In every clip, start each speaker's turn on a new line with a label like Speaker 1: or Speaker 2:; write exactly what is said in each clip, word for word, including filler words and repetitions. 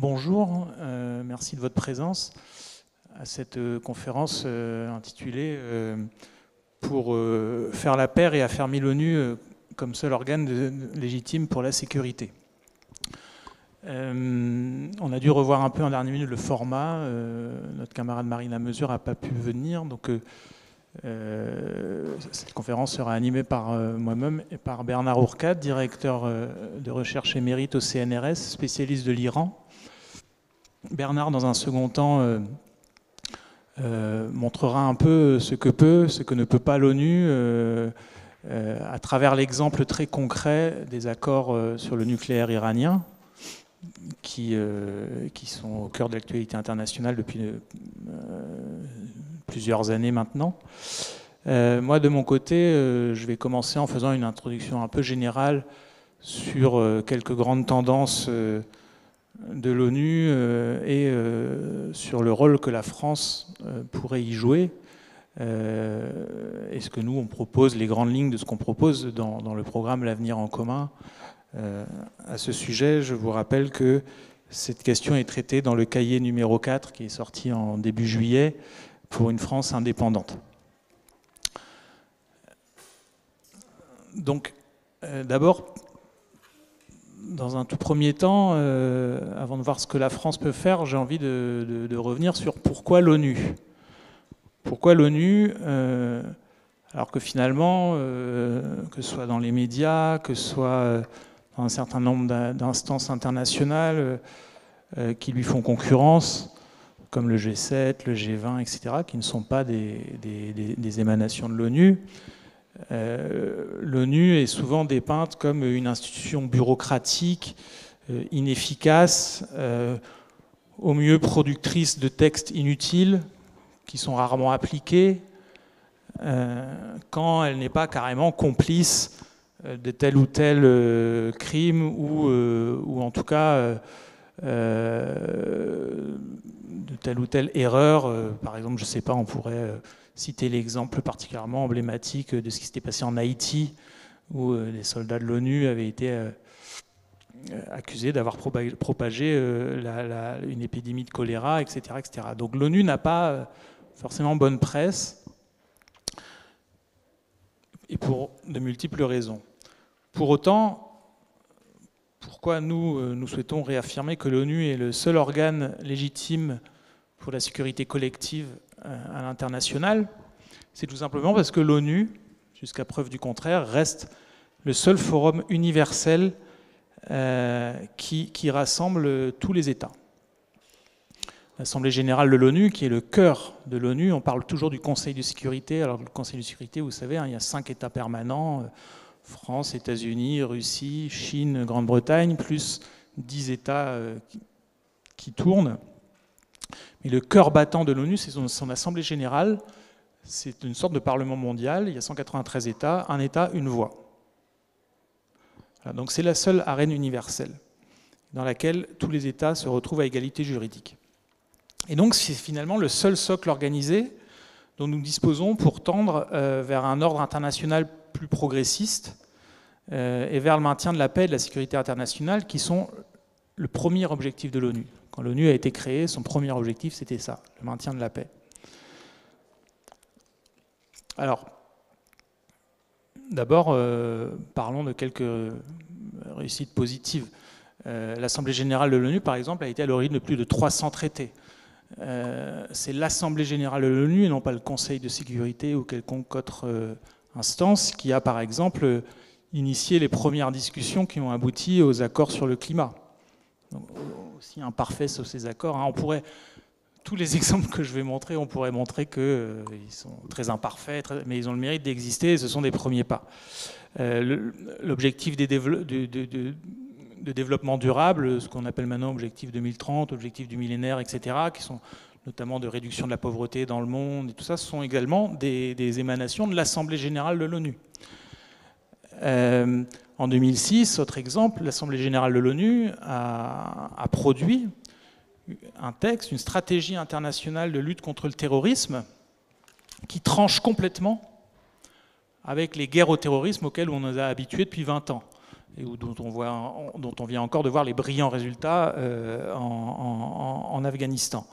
Speaker 1: Bonjour, euh, merci de votre présence à cette euh, conférence euh, intitulée euh, pour euh, faire la paix et affermir l'ONU euh, comme seul organe de, de, légitime pour la sécurité. Euh, on a dû revoir un peu en dernière minute le format. Euh, notre camarade Marine Lamesure n'a pas pu venir, donc euh, euh, cette conférence sera animée par euh, moi-même et par Bernard Ourcade, directeur euh, de recherche émérite au C N R S, spécialiste de l'Iran. Bernard, dans un second temps, euh, euh, montrera un peu ce que peut, ce que ne peut pas l'ONU, euh, euh, à travers l'exemple très concret des accords euh, sur le nucléaire iranien, qui, euh, qui sont au cœur de l'actualité internationale depuis euh, plusieurs années maintenant. Euh, moi, de mon côté, euh, je vais commencer en faisant une introduction un peu générale sur euh, quelques grandes tendances euh, de l'ONU euh, et euh, sur le rôle que la France euh, pourrait y jouer. Euh, et ce que nous, on propose, les grandes lignes de ce qu'on propose dans, dans le programme L'Avenir en commun. Euh, à ce sujet, je vous rappelle que cette question est traitée dans le cahier numéro quatre qui est sorti en début juillet pour une France indépendante. Donc, euh, d'abord, dans un tout premier temps, euh, avant de voir ce que la France peut faire, j'ai envie de, de, de revenir sur pourquoi l'ONU. Pourquoi l'ONU euh, alors que finalement, euh, que ce soit dans les médias, que ce soit dans un certain nombre d'instances internationales euh, qui lui font concurrence, comme le G sept, le G vingt, et cetera, qui ne sont pas des, des, des, des émanations de l'ONU. Euh, L'ONU est souvent dépeinte comme une institution bureaucratique, euh, inefficace, euh, au mieux productrice de textes inutiles qui sont rarement appliqués, euh, quand elle n'est pas carrément complice de tel ou tel euh, crime ou, euh, ou en tout cas euh, de telle ou telle erreur. Euh, par exemple, je ne sais pas, on pourrait euh, citer l'exemple particulièrement emblématique de ce qui s'était passé en Haïti, où euh, les soldats de l'ONU avaient été euh, accusés d'avoir propagé euh, la, la, une épidémie de choléra, et cetera, et cetera. Donc l'ONU n'a pas forcément bonne presse, et pour de multiples raisons. Pour autant, pourquoi nous, nous souhaitons réaffirmer que l'ONU est le seul organe légitime pour la sécurité collective à l'international? C'est tout simplement parce que l'ONU, jusqu'à preuve du contraire, reste le seul forum universel euh, qui, qui rassemble tous les États. L'Assemblée générale de l'ONU, qui est le cœur de l'ONU, on parle toujours du Conseil de sécurité. Alors le Conseil de sécurité, vous savez, hein, il y a cinq États permanents, France, États-Unis, Russie, Chine, Grande-Bretagne, plus dix États euh, qui, qui tournent. Mais le cœur battant de l'ONU, c'est son, son Assemblée générale. C'est une sorte de parlement mondial. Il y a cent quatre-vingt-treize États, un État, une voix. Voilà, donc c'est la seule arène universelle dans laquelle tous les États se retrouvent à égalité juridique. Et donc c'est finalement le seul socle organisé dont nous disposons pour tendre euh, vers un ordre international plus progressiste euh, et vers le maintien de la paix et de la sécurité internationale qui sont le premier objectif de l'ONU. Quand l'ONU a été créée, son premier objectif c'était ça, le maintien de la paix. Alors, d'abord, euh, parlons de quelques réussites positives. Euh, L'Assemblée générale de l'ONU, par exemple, a été à l'origine de plus de trois cents traités. Euh, c'est l'Assemblée générale de l'ONU et non pas le Conseil de sécurité ou quelconque autre euh, instance qui a, par exemple, initié les premières discussions qui ont abouti aux accords sur le climat. Donc, aussi imparfaits sont ces accords. Hein. On pourrait, tous les exemples que je vais montrer, on pourrait montrer qu'ils euh, sont très imparfaits, très, mais ils ont le mérite d'exister et ce sont des premiers pas. Euh, L'objectif des développements... De, de, de, de développement durable, ce qu'on appelle maintenant objectif deux mille trente, objectif du millénaire, et cetera, qui sont notamment de réduction de la pauvreté dans le monde, et tout ça, ce sont également des, des émanations de l'Assemblée générale de l'ONU. Euh, en deux mille six, autre exemple, l'Assemblée générale de l'ONU a, a produit un texte, une stratégie internationale de lutte contre le terrorisme qui tranche complètement avec les guerres au terrorisme auxquelles on nous a habitués depuis vingt ans. et dont on, voit, dont on vient encore de voir les brillants résultats euh, en, en, en Afghanistan.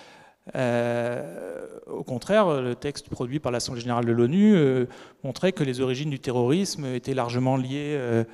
Speaker 1: Euh, au contraire, le texte produit par l'Assemblée générale de l'ONU euh, montrait que les origines du terrorisme étaient largement liées euh,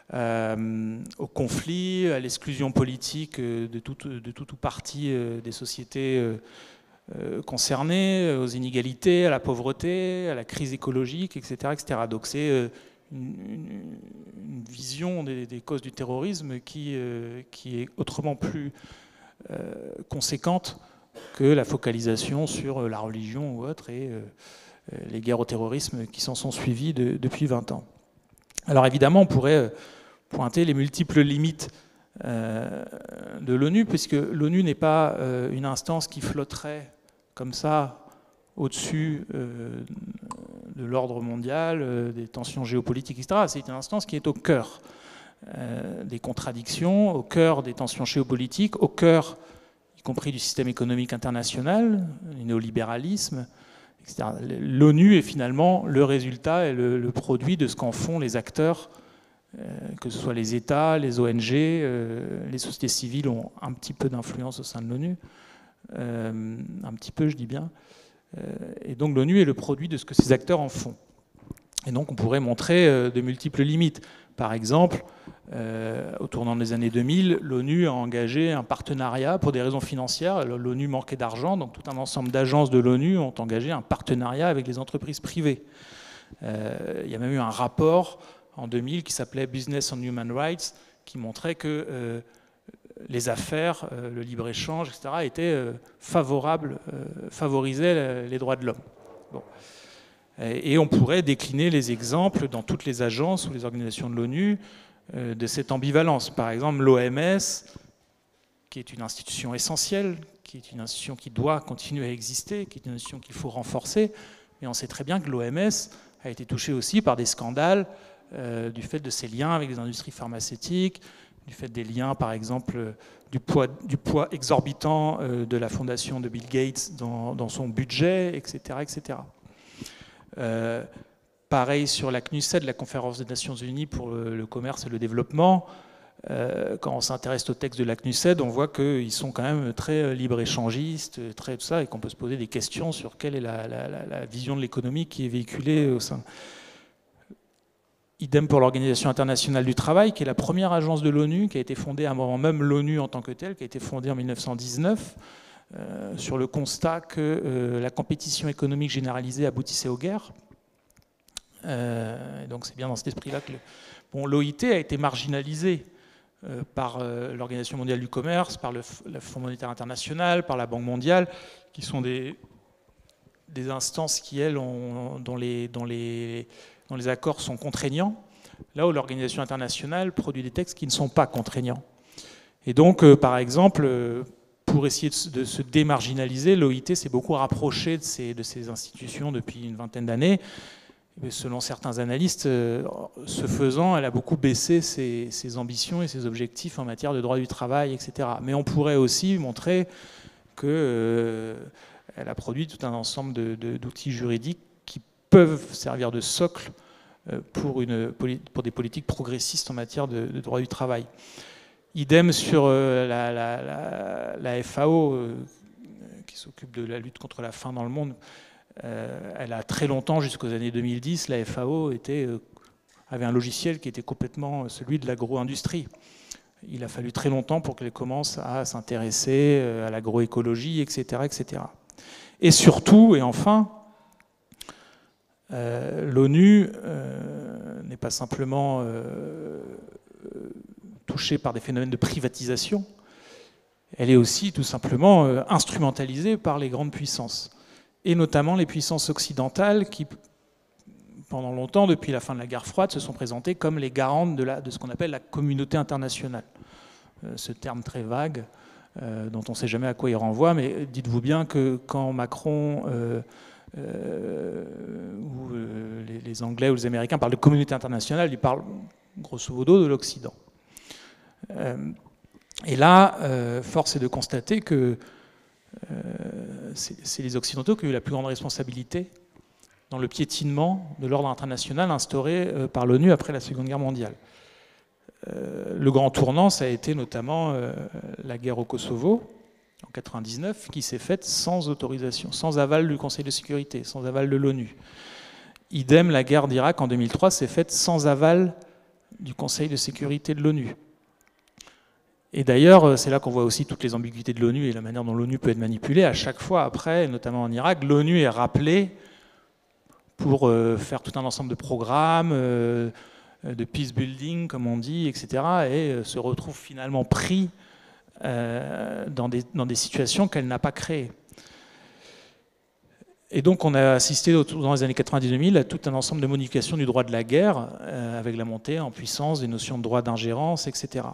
Speaker 1: euh, au conflit, à l'exclusion politique de tout, de tout ou partie euh, des sociétés euh, euh, concernées, aux inégalités, à la pauvreté, à la crise écologique, et cetera, et cetera. Donc c'est euh, une, une, une vision des, des causes du terrorisme qui, euh, qui est autrement plus euh, conséquente que la focalisation sur la religion ou autre et euh, les guerres au terrorisme qui s'en sont suivies de, depuis vingt ans. Alors évidemment, on pourrait pointer les multiples limites euh, de l'ONU, puisque l'ONU n'est pas euh, une instance qui flotterait comme ça au-dessus euh, de l'ordre mondial, euh, des tensions géopolitiques, et cetera. C'est une instance qui est au cœur euh, des contradictions, au cœur des tensions géopolitiques, au cœur y compris du système économique international, du néolibéralisme, et cetera. L'ONU est finalement le résultat et le, le produit de ce qu'en font les acteurs, euh, que ce soit les États, les O N G, euh, les sociétés civiles ont un petit peu d'influence au sein de l'ONU, euh, un petit peu je dis bien, euh, et donc l'ONU est le produit de ce que ces acteurs en font. Et donc on pourrait montrer euh, de multiples limites. Par exemple, euh, au tournant des années deux mille, l'ONU a engagé un partenariat pour des raisons financières. L'ONU manquait d'argent, donc tout un ensemble d'agences de l'ONU ont engagé un partenariat avec les entreprises privées. Euh, il y a même eu un rapport en deux mille qui s'appelait Business on Human Rights, qui montrait que euh, les affaires, euh, le libre-échange, et cetera, étaient euh, favorables, euh, favorisaient les droits de l'homme. Bon. Et on pourrait décliner les exemples dans toutes les agences ou les organisations de l'ONU de cette ambivalence. Par exemple, l'O M S, qui est une institution essentielle, qui est une institution qui doit continuer à exister, qui est une institution qu'il faut renforcer, mais on sait très bien que l'O M S a été touchée aussi par des scandales euh, du fait de ses liens avec les industries pharmaceutiques, du fait des liens, par exemple, du poids, du poids exorbitant euh, de la fondation de Bill Gates dans, dans son budget, et cetera, et cetera. Euh, pareil sur la C N U S E D, la Conférence des Nations Unies pour le, le commerce et le développement. Euh, quand on s'intéresse au texte de la C N U S E D, on voit qu'ils sont quand même très libre-échangistes, très tout ça, et qu'on peut se poser des questions sur quelle est la, la, la, la vision de l'économie qui est véhiculée au sein. Idem pour l'Organisation internationale du travail, qui est la première agence de l'ONU, qui a été fondée à un moment même l'ONU en tant que telle, qui a été fondée en mille neuf cent dix-neuf. Euh, sur le constat que euh, la compétition économique généralisée aboutissait aux guerres. Euh, donc c'est bien dans cet esprit-là que le... bon, l'O I T a été marginalisé euh, par euh, l'Organisation mondiale du commerce, par le, le Fonds monétaire international, par la Banque mondiale, qui sont des, des instances qui, elles, ont, dont, les, dont, les, dont les accords sont contraignants, là où l'Organisation internationale produit des textes qui ne sont pas contraignants. Et donc, euh, par exemple, euh, pour essayer de se démarginaliser, l'O I T s'est beaucoup rapproché de ces, de ces institutions depuis une vingtaine d'années. Selon certains analystes, ce faisant, elle a beaucoup baissé ses, ses ambitions et ses objectifs en matière de droit du travail, et cetera. Mais on pourrait aussi montrer qu'elle euh, a produit tout un ensemble de, de, d'outils juridiques qui peuvent servir de socle pour, une, pour des politiques progressistes en matière de, de droit du travail. Idem sur euh, la, la, la, la F A O, euh, qui s'occupe de la lutte contre la faim dans le monde. Euh, elle a très longtemps, jusqu'aux années deux mille dix, la F A O était, euh, avait un logiciel qui était complètement celui de l'agro-industrie. Il a fallu très longtemps pour qu'elle commence à s'intéresser euh, à l'agroécologie, et cetera, et cetera. Et surtout, et enfin, euh, l'ONU euh, n'est pas simplement euh, touchée par des phénomènes de privatisation, elle est aussi tout simplement euh, instrumentalisée par les grandes puissances, et notamment les puissances occidentales qui, pendant longtemps, depuis la fin de la guerre froide, se sont présentées comme les garantes de, la, de ce qu'on appelle la communauté internationale. Euh, ce terme très vague, euh, dont on ne sait jamais à quoi il renvoie, mais dites-vous bien que quand Macron euh, euh, ou euh, les, les Anglais ou les Américains parlent de communauté internationale, ils parlent grosso modo de l'Occident. Euh, et là, euh, force est de constater que euh, c'est les Occidentaux qui ont eu la plus grande responsabilité dans le piétinement de l'ordre international instauré euh, par l'ONU après la Seconde Guerre mondiale. euh, le grand tournant, ça a été notamment euh, la guerre au Kosovo, en quatre-vingt-dix-neuf, qui s'est faite sans autorisation, sans aval du Conseil de sécurité, sans aval de l'ONU. Idem, la guerre d'Irak en deux mille trois s'est faite sans aval du Conseil de sécurité de l'ONU. Et d'ailleurs, c'est là qu'on voit aussi toutes les ambiguïtés de l'ONU et la manière dont l'ONU peut être manipulée. À chaque fois après, notamment en Irak, l'ONU est rappelée pour euh, faire tout un ensemble de programmes, euh, de peace building, comme on dit, et cetera, et euh, se retrouve finalement pris euh, dans, des, dans des situations qu'elle n'a pas créées. Et donc on a assisté dans les années quatre-vingt-dix deux mille à tout un ensemble de modifications du droit de la guerre, euh, avec la montée en puissance des notions de droit d'ingérence, et cetera.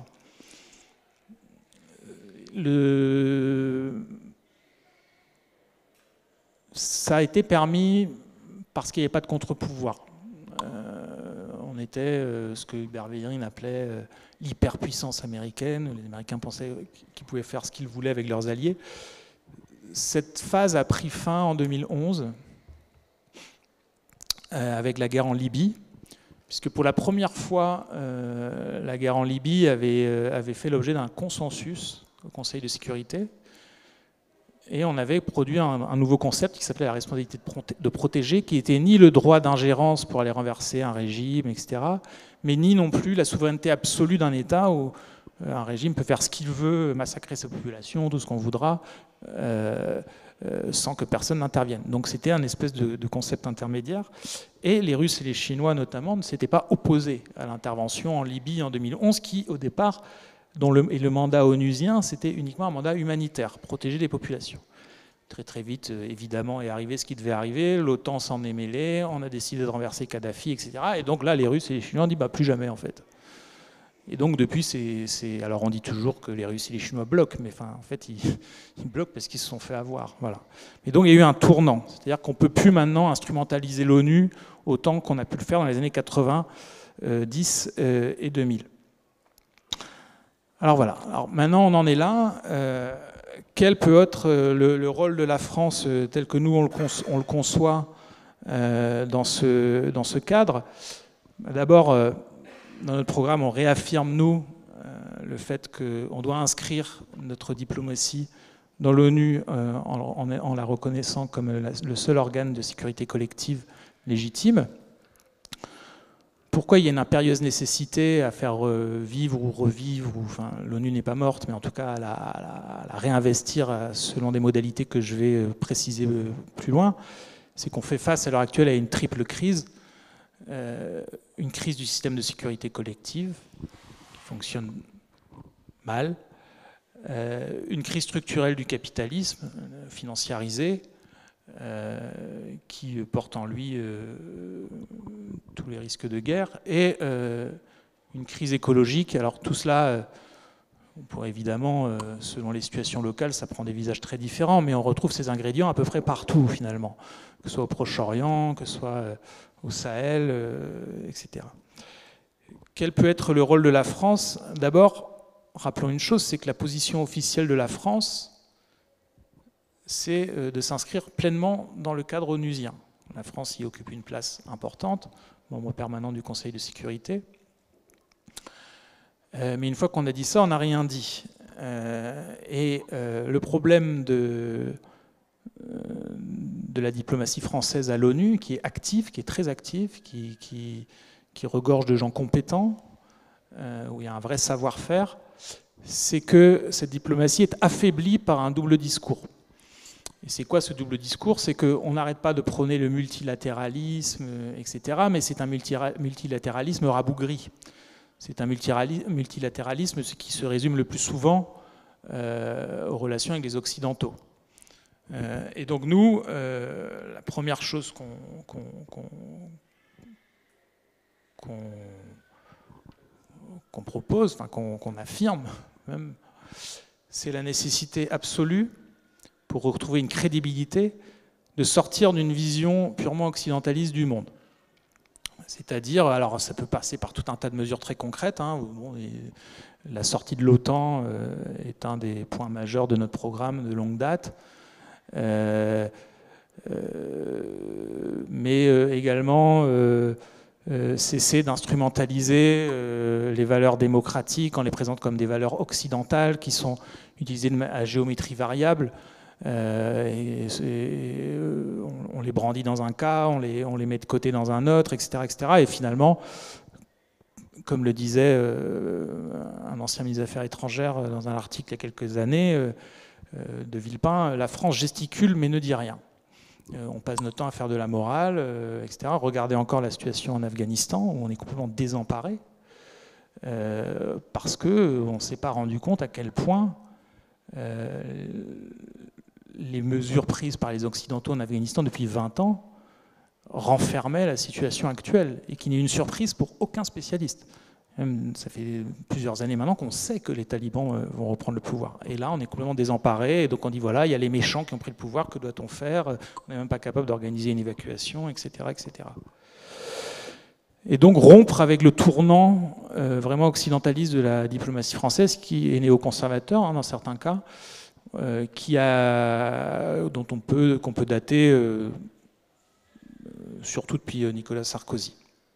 Speaker 1: Le... Ça a été permis parce qu'il n'y avait pas de contre-pouvoir. Euh, on était euh, ce que Hubert Védrine appelait euh, l'hyperpuissance américaine. Les Américains pensaient qu'ils pouvaient faire ce qu'ils voulaient avec leurs alliés. Cette phase a pris fin en deux mille onze euh, avec la guerre en Libye, puisque pour la première fois, euh, la guerre en Libye avait, euh, avait fait l'objet d'un consensus au Conseil de sécurité, et on avait produit un, un nouveau concept qui s'appelait la responsabilité de, proté de protéger, qui n'était ni le droit d'ingérence pour aller renverser un régime, et cetera, mais ni non plus la souveraineté absolue d'un État où un régime peut faire ce qu'il veut, massacrer sa population, tout ce qu'on voudra, euh, euh, sans que personne n'intervienne. Donc c'était un espèce de, de concept intermédiaire. Et les Russes et les Chinois notamment ne s'étaient pas opposés à l'intervention en Libye en deux mille onze, qui au départ, dont le, et le mandat onusien, c'était uniquement un mandat humanitaire, protéger les populations. Très très vite, évidemment, est arrivé ce qui devait arriver, l'OTAN s'en est mêlé, on a décidé de renverser Kadhafi, et cetera. Et donc là, les Russes et les Chinois ont dit bah, plus jamais en fait. Et donc depuis, c'est, alors on dit toujours que les Russes et les Chinois bloquent, mais enfin, en fait, ils, ils bloquent parce qu'ils se sont fait avoir. Voilà. Et donc il y a eu un tournant, c'est-à-dire qu'on ne peut plus maintenant instrumentaliser l'ONU autant qu'on a pu le faire dans les années quatre-vingt-dix euh, et deux mille. Alors voilà, alors maintenant on en est là. Euh, quel peut être le, le rôle de la France euh, tel que nous on le, conçoit, on le conçoit euh, dans, ce, dans ce cadre? D'abord, euh, dans notre programme, on réaffirme, nous, euh, le fait qu'on doit inscrire notre diplomatie dans l'ONU euh, en, en, en la reconnaissant comme la, le seul organe de sécurité collective légitime. Pourquoi il y a une impérieuse nécessité à faire euh, vivre ou revivre, ou, enfin, l'ONU n'est pas morte, mais en tout cas à la, à la, à la réinvestir selon des modalités que je vais préciser plus loin, c'est qu'on fait face à l'heure actuelle à une triple crise. Euh, une crise du système de sécurité collective qui fonctionne mal, euh, une crise structurelle du capitalisme euh, financiarisé euh, qui porte en lui euh, tous les risques de guerre, et euh, une crise écologique. Alors tout cela, euh, on pourrait évidemment, euh, selon les situations locales, ça prend des visages très différents, mais on retrouve ces ingrédients à peu près partout finalement, que ce soit au Proche-Orient, que ce soit euh, au Sahel, euh, et cetera. Quel peut être le rôle de la France? D'abord, rappelons une chose, c'est que la position officielle de la France, c'est euh, de s'inscrire pleinement dans le cadre onusien. La France y occupe une place importante, membre permanent du Conseil de sécurité. Euh, mais une fois qu'on a dit ça, on n'a rien dit. Euh, et euh, le problème de... de la diplomatie française à l'ONU, qui est active, qui est très active, qui, qui, qui regorge de gens compétents, euh, où il y a un vrai savoir-faire, c'est que cette diplomatie est affaiblie par un double discours. Et c'est quoi ce double discours? C'est qu'on n'arrête pas de prôner le multilatéralisme, et cetera, mais c'est un multilatéralisme rabougri. C'est un multilatéralisme qui se résume le plus souvent euh, aux relations avec les Occidentaux. Euh, et donc nous, euh, la première chose qu'on qu'on, qu'on, qu'on, qu'on propose, enfin qu'on, qu'on affirme même, c'est la nécessité absolue, pour retrouver une crédibilité, de sortir d'une vision purement occidentaliste du monde. C'est-à-dire, alors ça peut passer par tout un tas de mesures très concrètes, hein, bon, la sortie de l'OTAN euh, est un des points majeurs de notre programme de longue date. Euh, euh, mais euh, également euh, euh, cesser d'instrumentaliser euh, les valeurs démocratiques, on les présente comme des valeurs occidentales qui sont utilisées à géométrie variable. Euh, et, et, on, on les brandit dans un cas, on les, on les met de côté dans un autre, et cetera, et cetera. Et finalement, comme le disait euh, un ancien ministre des Affaires étrangères dans un article il y a quelques années, euh, de Villepin, la France gesticule mais ne dit rien. Euh, on passe notre temps à faire de la morale, euh, et cetera. Regardez encore la situation en Afghanistan, où on est complètement désemparé, euh, parce qu'on ne s'est pas rendu compte à quel point euh, les mesures prises par les Occidentaux en Afghanistan depuis vingt ans renfermaient la situation actuelle, et qui n'est une surprise pour aucun spécialiste. Même, ça fait plusieurs années maintenant qu'on sait que les talibans vont reprendre le pouvoir. Et là, on est complètement désemparé, et donc on dit, voilà, il y a les méchants qui ont pris le pouvoir, que doit-on faire? On n'est même pas capable d'organiser une évacuation, et cetera, et cetera. Et donc rompre avec le tournant euh, vraiment occidentaliste de la diplomatie française, qui est néoconservateur, hein, dans certains cas, euh, qui a, dont on peut, qu'on peut dater euh, surtout depuis Nicolas Sarkozy.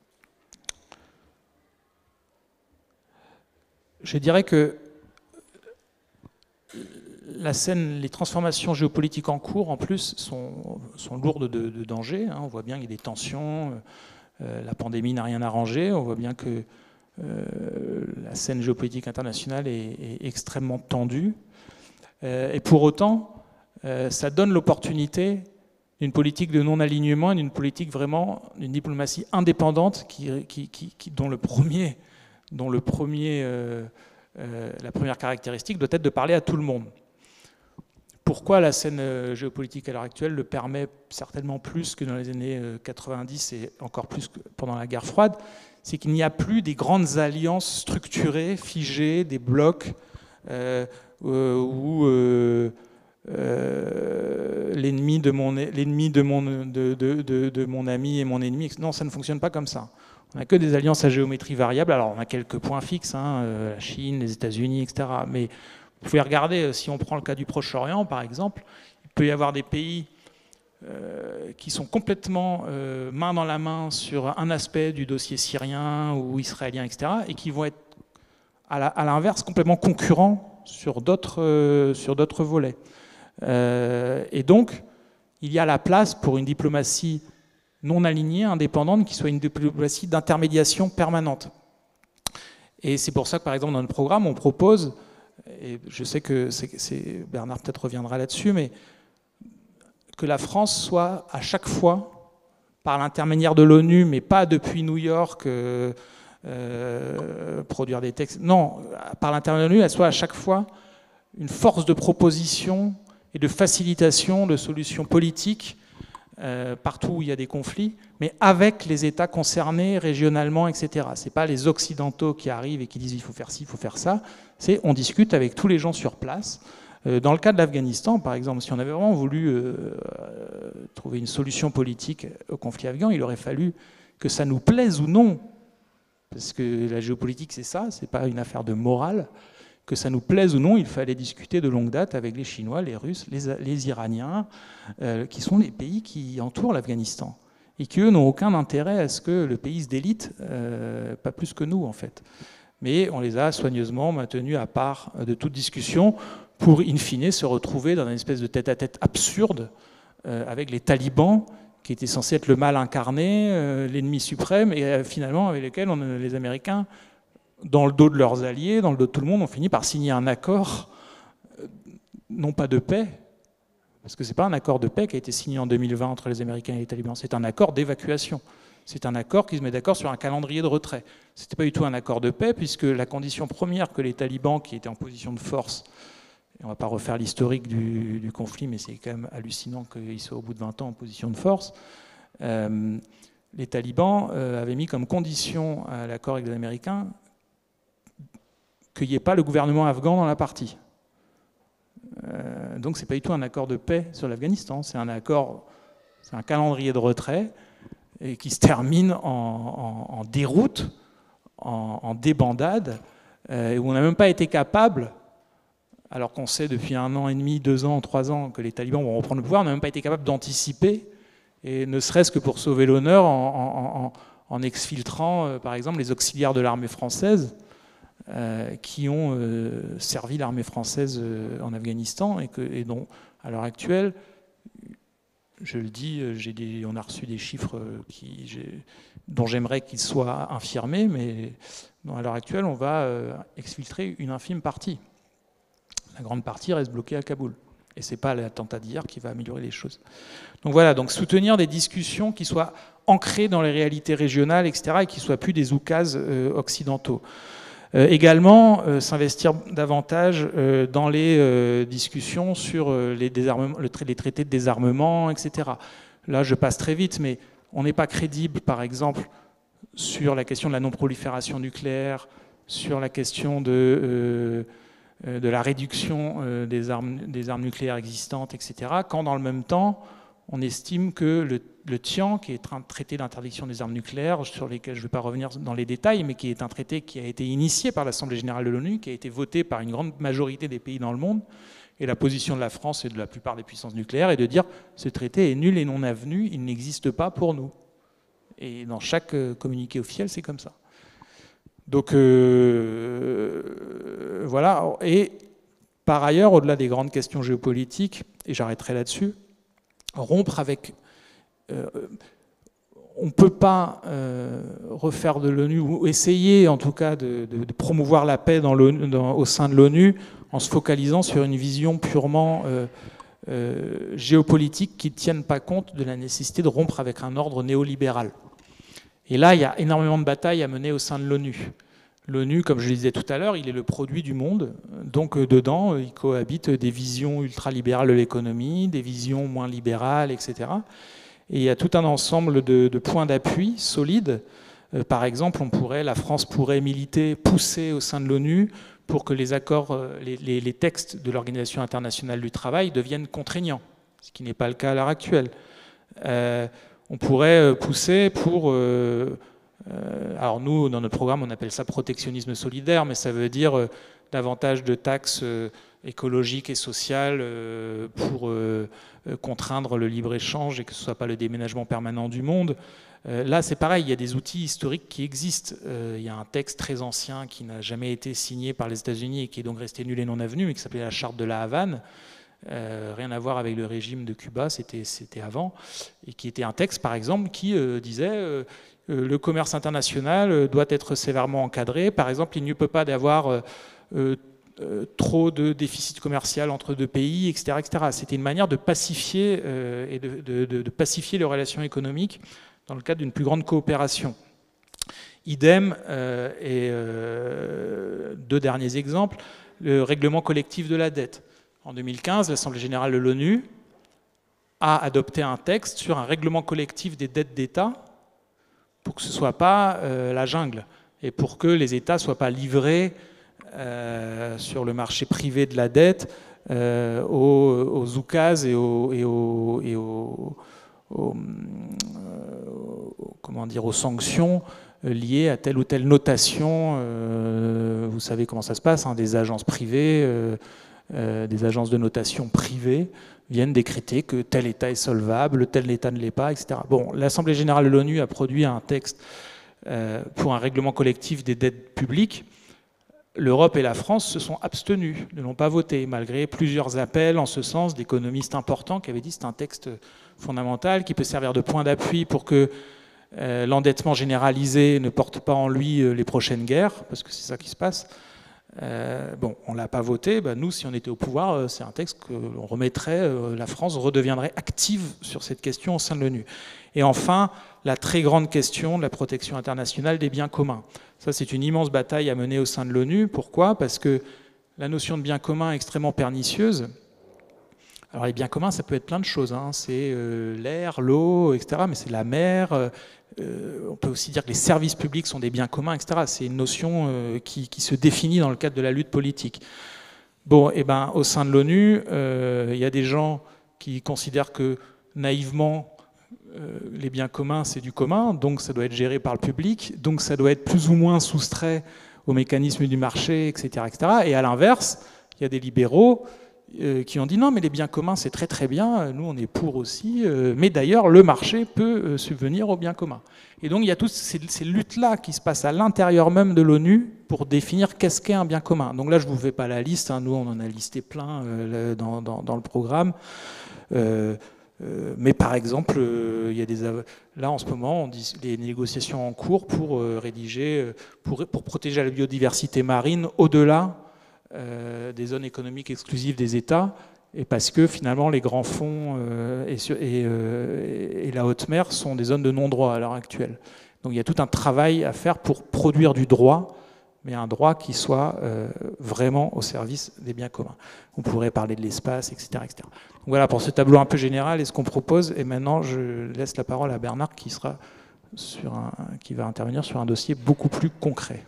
Speaker 1: Je dirais que la scène, les transformations géopolitiques en cours, en plus, sont, sont lourdes de, de dangers. Hein. On voit bien qu'il y a des tensions, euh, la pandémie n'a rien arrangé, on voit bien que euh, la scène géopolitique internationale est, est extrêmement tendue. Euh, et pour autant, euh, ça donne l'opportunité d'une politique de non-alignement et d'une politique vraiment, d'une diplomatie indépendante qui, qui, qui, qui, dont le premier... dont le premier, euh, euh, la première caractéristique doit être de parler à tout le monde. Pourquoi la scène euh, géopolitique à l'heure actuelle le permet certainement plus que dans les années euh, quatre-vingt-dix et encore plus que pendant la guerre froide, c'est qu'il n'y a plus des grandes alliances structurées, figées, des blocs euh, euh, où euh, euh, l'ennemi de mon, l'ennemi de mon, de, de, de, de mon ami est mon ennemi. Non, ça ne fonctionne pas comme ça. On n'a que des alliances à géométrie variable. Alors, on a quelques points fixes, hein, euh, la Chine, les États-Unis, et cetera. Mais vous pouvez regarder, si on prend le cas du Proche-Orient, par exemple, il peut y avoir des pays euh, qui sont complètement euh, main dans la main sur un aspect du dossier syrien ou israélien, et cetera, et qui vont être, à l'inverse, complètement concurrents sur d'autres euh, sur d'autres volets. Euh, et donc, il y a la place pour une diplomatie non alignée, indépendante, qui soit une diplomatie d'intermédiation permanente. Et c'est pour ça que, par exemple, dans notre programme, on propose, et je sais que c'est, c'est, Bernard peut-être reviendra là-dessus, mais que la France soit à chaque fois, par l'intermédiaire de l'ONU, mais pas depuis New York, euh, euh, produire des textes, non, par l'intermédiaire de l'ONU, elle soit à chaque fois une force de proposition et de facilitation de solutions politiques Euh, partout où il y a des conflits, mais avec les États concernés régionalement, et cetera. Ce n'est pas les Occidentaux qui arrivent et qui disent il faut faire ci, il faut faire ça. C'est on discute avec tous les gens sur place. Euh, dans le cas de l'Afghanistan, par exemple, si on avait vraiment voulu euh, trouver une solution politique au conflit afghan, il aurait fallu que ça nous plaise ou non. Parce que la géopolitique, c'est ça, c'est pas une affaire de morale. Que ça nous plaise ou non, il fallait discuter de longue date avec les Chinois, les Russes, les, les Iraniens, euh, qui sont les pays qui entourent l'Afghanistan. Et qui, eux, n'ont aucun intérêt à ce que le pays se délite, euh, pas plus que nous, en fait. Mais on les a soigneusement maintenus à part de toute discussion pour, in fine, se retrouver dans une espèce de tête-à-tête absurde euh, avec les talibans, qui étaient censés être le mal incarné, euh, l'ennemi suprême, et euh, finalement avec lesquels on, les Américains, dans le dos de leurs alliés, dans le dos de tout le monde, ont fini par signer un accord, non pas de paix, parce que ce n'est pas un accord de paix qui a été signé en deux mille vingt entre les Américains et les talibans, c'est un accord d'évacuation. C'est un accord qui se met d'accord sur un calendrier de retrait. Ce n'était pas du tout un accord de paix, puisque la condition première que les talibans, qui étaient en position de force, et on ne va pas refaire l'historique du, du conflit, mais c'est quand même hallucinant qu'ils soient au bout de vingt ans en position de force, euh, les talibans euh, avaient mis comme condition à l'accord avec les Américains qu'il n'y ait pas le gouvernement afghan dans la partie. Euh, donc ce n'est pas du tout un accord de paix sur l'Afghanistan, c'est un accord, c'est un calendrier de retrait et qui se termine en, en, en déroute, en, en débandade, euh, où on n'a même pas été capable, alors qu'on sait depuis un an et demi, deux ans, trois ans que les talibans vont reprendre le pouvoir, on n'a même pas été capable d'anticiper, et ne serait-ce que pour sauver l'honneur, en, en, en en exfiltrant, euh, par exemple, les auxiliaires de l'armée française euh, qui ont euh, servi l'armée française euh, en Afghanistan et, que, et dont, à l'heure actuelle, je le dis, j'ai des, on a reçu des chiffres qui, dont j'aimerais qu'ils soient infirmés, mais bon, à l'heure actuelle, on va euh, exfiltrer une infime partie. La grande partie reste bloquée à Kaboul. Et ce n'est pas l'attentat d'hier qui va améliorer les choses. Donc voilà, donc soutenir des discussions qui soient ancrées dans les réalités régionales, et cetera, et qui ne soient plus des oukases euh, occidentaux. Euh, également, euh, s'investir davantage euh, dans les euh, discussions sur euh, les, désarmements, le tra les traités de désarmement, et cetera. Là, je passe très vite, mais on n'est pas crédible, par exemple, sur la question de la non-prolifération nucléaire, sur la question de, euh, de la réduction euh, des, armes, des armes nucléaires existantes, et cetera, quand dans le même temps, on estime que le, le Tian, qui est un traité d'interdiction des armes nucléaires, sur lesquels je ne vais pas revenir dans les détails, mais qui est un traité qui a été initié par l'Assemblée générale de l'ONU, qui a été voté par une grande majorité des pays dans le monde, et la position de la France et de la plupart des puissances nucléaires est de dire ce traité est nul et non avenu, il n'existe pas pour nous. Et dans chaque communiqué officiel, c'est comme ça. Donc euh, voilà. Et par ailleurs, au-delà des grandes questions géopolitiques, et j'arrêterai là-dessus, rompre avec... Euh, on ne peut pas euh, refaire de l'ONU, ou essayer en tout cas de, de, de promouvoir la paix dans dans, au sein de l'ONU en se focalisant sur une vision purement euh, euh, géopolitique qui ne tienne pas compte de la nécessité de rompre avec un ordre néolibéral. Et là, il y a énormément de batailles à mener au sein de l'ONU. L'ONU, comme je le disais tout à l'heure, il est le produit du monde. Donc dedans, il cohabite des visions ultralibérales de l'économie, des visions moins libérales, et cetera. Et il y a tout un ensemble de, de points d'appui solides. Euh, par exemple, on pourrait, la France pourrait militer, pousser au sein de l'ONU pour que les accords, les, les, les textes de l'Organisation internationale du travail deviennent contraignants, ce qui n'est pas le cas à l'heure actuelle. Euh, on pourrait pousser pour... Euh, euh, alors nous, dans notre programme, on appelle ça protectionnisme solidaire, mais ça veut dire euh, davantage de taxes euh, écologiques et sociales euh, pour euh, contraindre le libre-échange et que ce ne soit pas le déménagement permanent du monde. Euh, là, c'est pareil, il y a des outils historiques qui existent. Euh, il y a un texte très ancien qui n'a jamais été signé par les États-Unis et qui est donc resté nul et non avenu, mais qui s'appelait la Charte de la Havane. Euh, rien à voir avec le régime de Cuba, c'était c'était avant, et qui était un texte, par exemple, qui euh, disait euh, euh, le commerce international doit être sévèrement encadré. Par exemple, il ne peut pas y avoir euh, euh, trop de déficit commercial entre deux pays, et cetera, et cetera. C'était une manière de pacifier euh, et de, de, de, de pacifier les relations économiques dans le cadre d'une plus grande coopération. Idem, euh, et euh, deux derniers exemples, le règlement collectif de la dette. En deux mille quinze, l'Assemblée générale de l'ONU a adopté un texte sur un règlement collectif des dettes d'État pour que ce ne soit pas euh, la jungle et pour que les États ne soient pas livrés euh, sur le marché privé de la dette euh, aux, aux oukases et aux, et aux, et aux, aux, aux, comment dire, aux sanctions liées à telle ou telle notation. Euh, vous savez comment ça se passe, hein, des agences privées... Euh, Euh, des agences de notation privées viennent décréter que tel État est solvable, tel État ne l'est pas, et cetera. Bon, l'Assemblée générale de l'ONU a produit un texte euh, pour un règlement collectif des dettes publiques. L'Europe et la France se sont abstenus, ne l'ont pas voté, malgré plusieurs appels en ce sens d'économistes importants qui avaient dit que c'est un texte fondamental qui peut servir de point d'appui pour que euh, l'endettement généralisé ne porte pas en lui euh, les prochaines guerres, parce que c'est ça qui se passe. Euh, bon, on ne l'a pas voté. Ben nous, si on était au pouvoir, euh, c'est un texte que l'on remettrait, euh, la France redeviendrait active sur cette question au sein de l'ONU. Et enfin, la très grande question de la protection internationale des biens communs. Ça, c'est une immense bataille à mener au sein de l'ONU. Pourquoi ? Parce que la notion de bien commun est extrêmement pernicieuse. Alors les biens communs, ça peut être plein de choses. Hein. C'est euh, l'air, l'eau, et cetera. Mais c'est la mer. Euh, Euh, on peut aussi dire que les services publics sont des biens communs, et cetera. C'est une notion euh, qui, qui se définit dans le cadre de la lutte politique. Bon, et ben, au sein de l'ONU, euh, il y a des gens qui considèrent que naïvement, euh, les biens communs, c'est du commun, donc ça doit être géré par le public, donc ça doit être plus ou moins soustrait aux mécanismes du marché, et cetera, et cetera. Et à l'inverse, il y a des libéraux euh, qui ont dit non, mais les biens communs, c'est très très bien, nous on est pour aussi, euh, mais d'ailleurs le marché peut euh, subvenir aux biens communs. Et donc il y a toutes ces, ces luttes-là qui se passent à l'intérieur même de l'ONU pour définir qu'est-ce qu'est un bien commun. Donc là, je ne vous fais pas la liste, hein, nous on en a listé plein euh, dans, dans, dans le programme. Euh, euh, mais par exemple, euh, il y a des, là en ce moment, on dit des négociations en cours pour euh, rédiger, euh, pour, pour protéger la biodiversité marine au-delà euh, des zones économiques exclusives des États, et parce que finalement les grands fonds euh, et, et, euh, et la haute mer sont des zones de non-droit à l'heure actuelle. Donc il y a tout un travail à faire pour produire du droit, mais un droit qui soit euh, vraiment au service des biens communs. On pourrait parler de l'espace, et cetera, et cetera. Donc voilà pour ce tableau un peu général et ce qu'on propose. Et maintenant, je laisse la parole à Bernard qui, sera sur un, qui va intervenir sur un dossier beaucoup plus concret.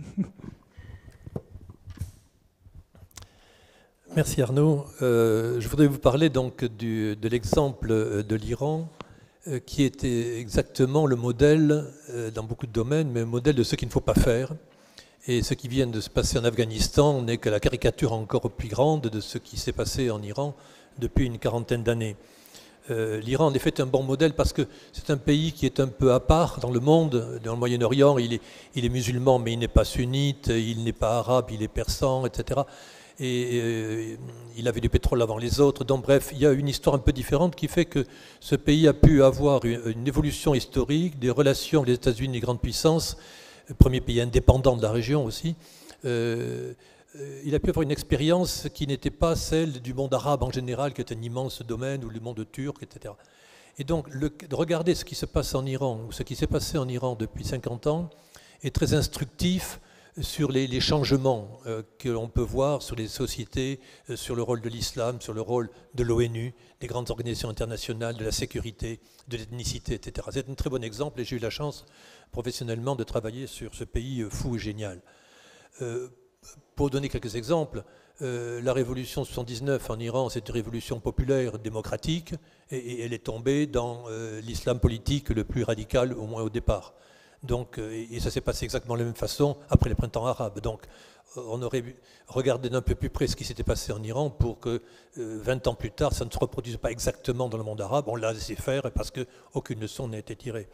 Speaker 2: Merci Arnaud. Euh, je voudrais vous parler donc du, de l'exemple de l'Iran, euh, qui était exactement le modèle euh, dans beaucoup de domaines, mais le modèle de ce qu'il ne faut pas faire. Et ce qui vient de se passer en Afghanistan n'est que la caricature encore plus grande de ce qui s'est passé en Iran depuis une quarantaine d'années. Euh, L'Iran en effet est un bon modèle parce que c'est un pays qui est un peu à part dans le monde. Dans le Moyen-Orient, il est, il est musulman, mais il n'est pas sunnite, il n'est pas arabe, il est persan, et cetera. Et euh, il avait du pétrole avant les autres. Donc bref, il y a une histoire un peu différente qui fait que ce pays a pu avoir une, une évolution historique des relations avec les États-Unis, les grandes puissances, premier pays indépendant de la région aussi. Euh, il a pu avoir une expérience qui n'était pas celle du monde arabe en général, qui est un immense domaine, ou le monde turc, et cetera. Et donc, le, de regarder ce qui se passe en Iran, ou ce qui s'est passé en Iran depuis cinquante ans, est très instructif sur les, les changements euh, que l'on peut voir sur les sociétés, euh, sur le rôle de l'islam, sur le rôle de l'ONU, des grandes organisations internationales, de la sécurité, de l'ethnicité, et cetera. C'est un très bon exemple et j'ai eu la chance professionnellement de travailler sur ce pays fou et génial. Euh, pour donner quelques exemples, euh, la révolution soixante-dix-neuf en Iran, c'est une révolution populaire, démocratique, et, et elle est tombée dans euh, l'islam politique le plus radical, au moins au départ. Donc, et ça s'est passé exactement de la même façon après le printemps arabe. Donc, on aurait regardé d'un peu plus près ce qui s'était passé en Iran pour que vingt ans plus tard, ça ne se reproduise pas exactement dans le monde arabe. On l'a laissé faire parce qu'aucune leçon n'a été tirée.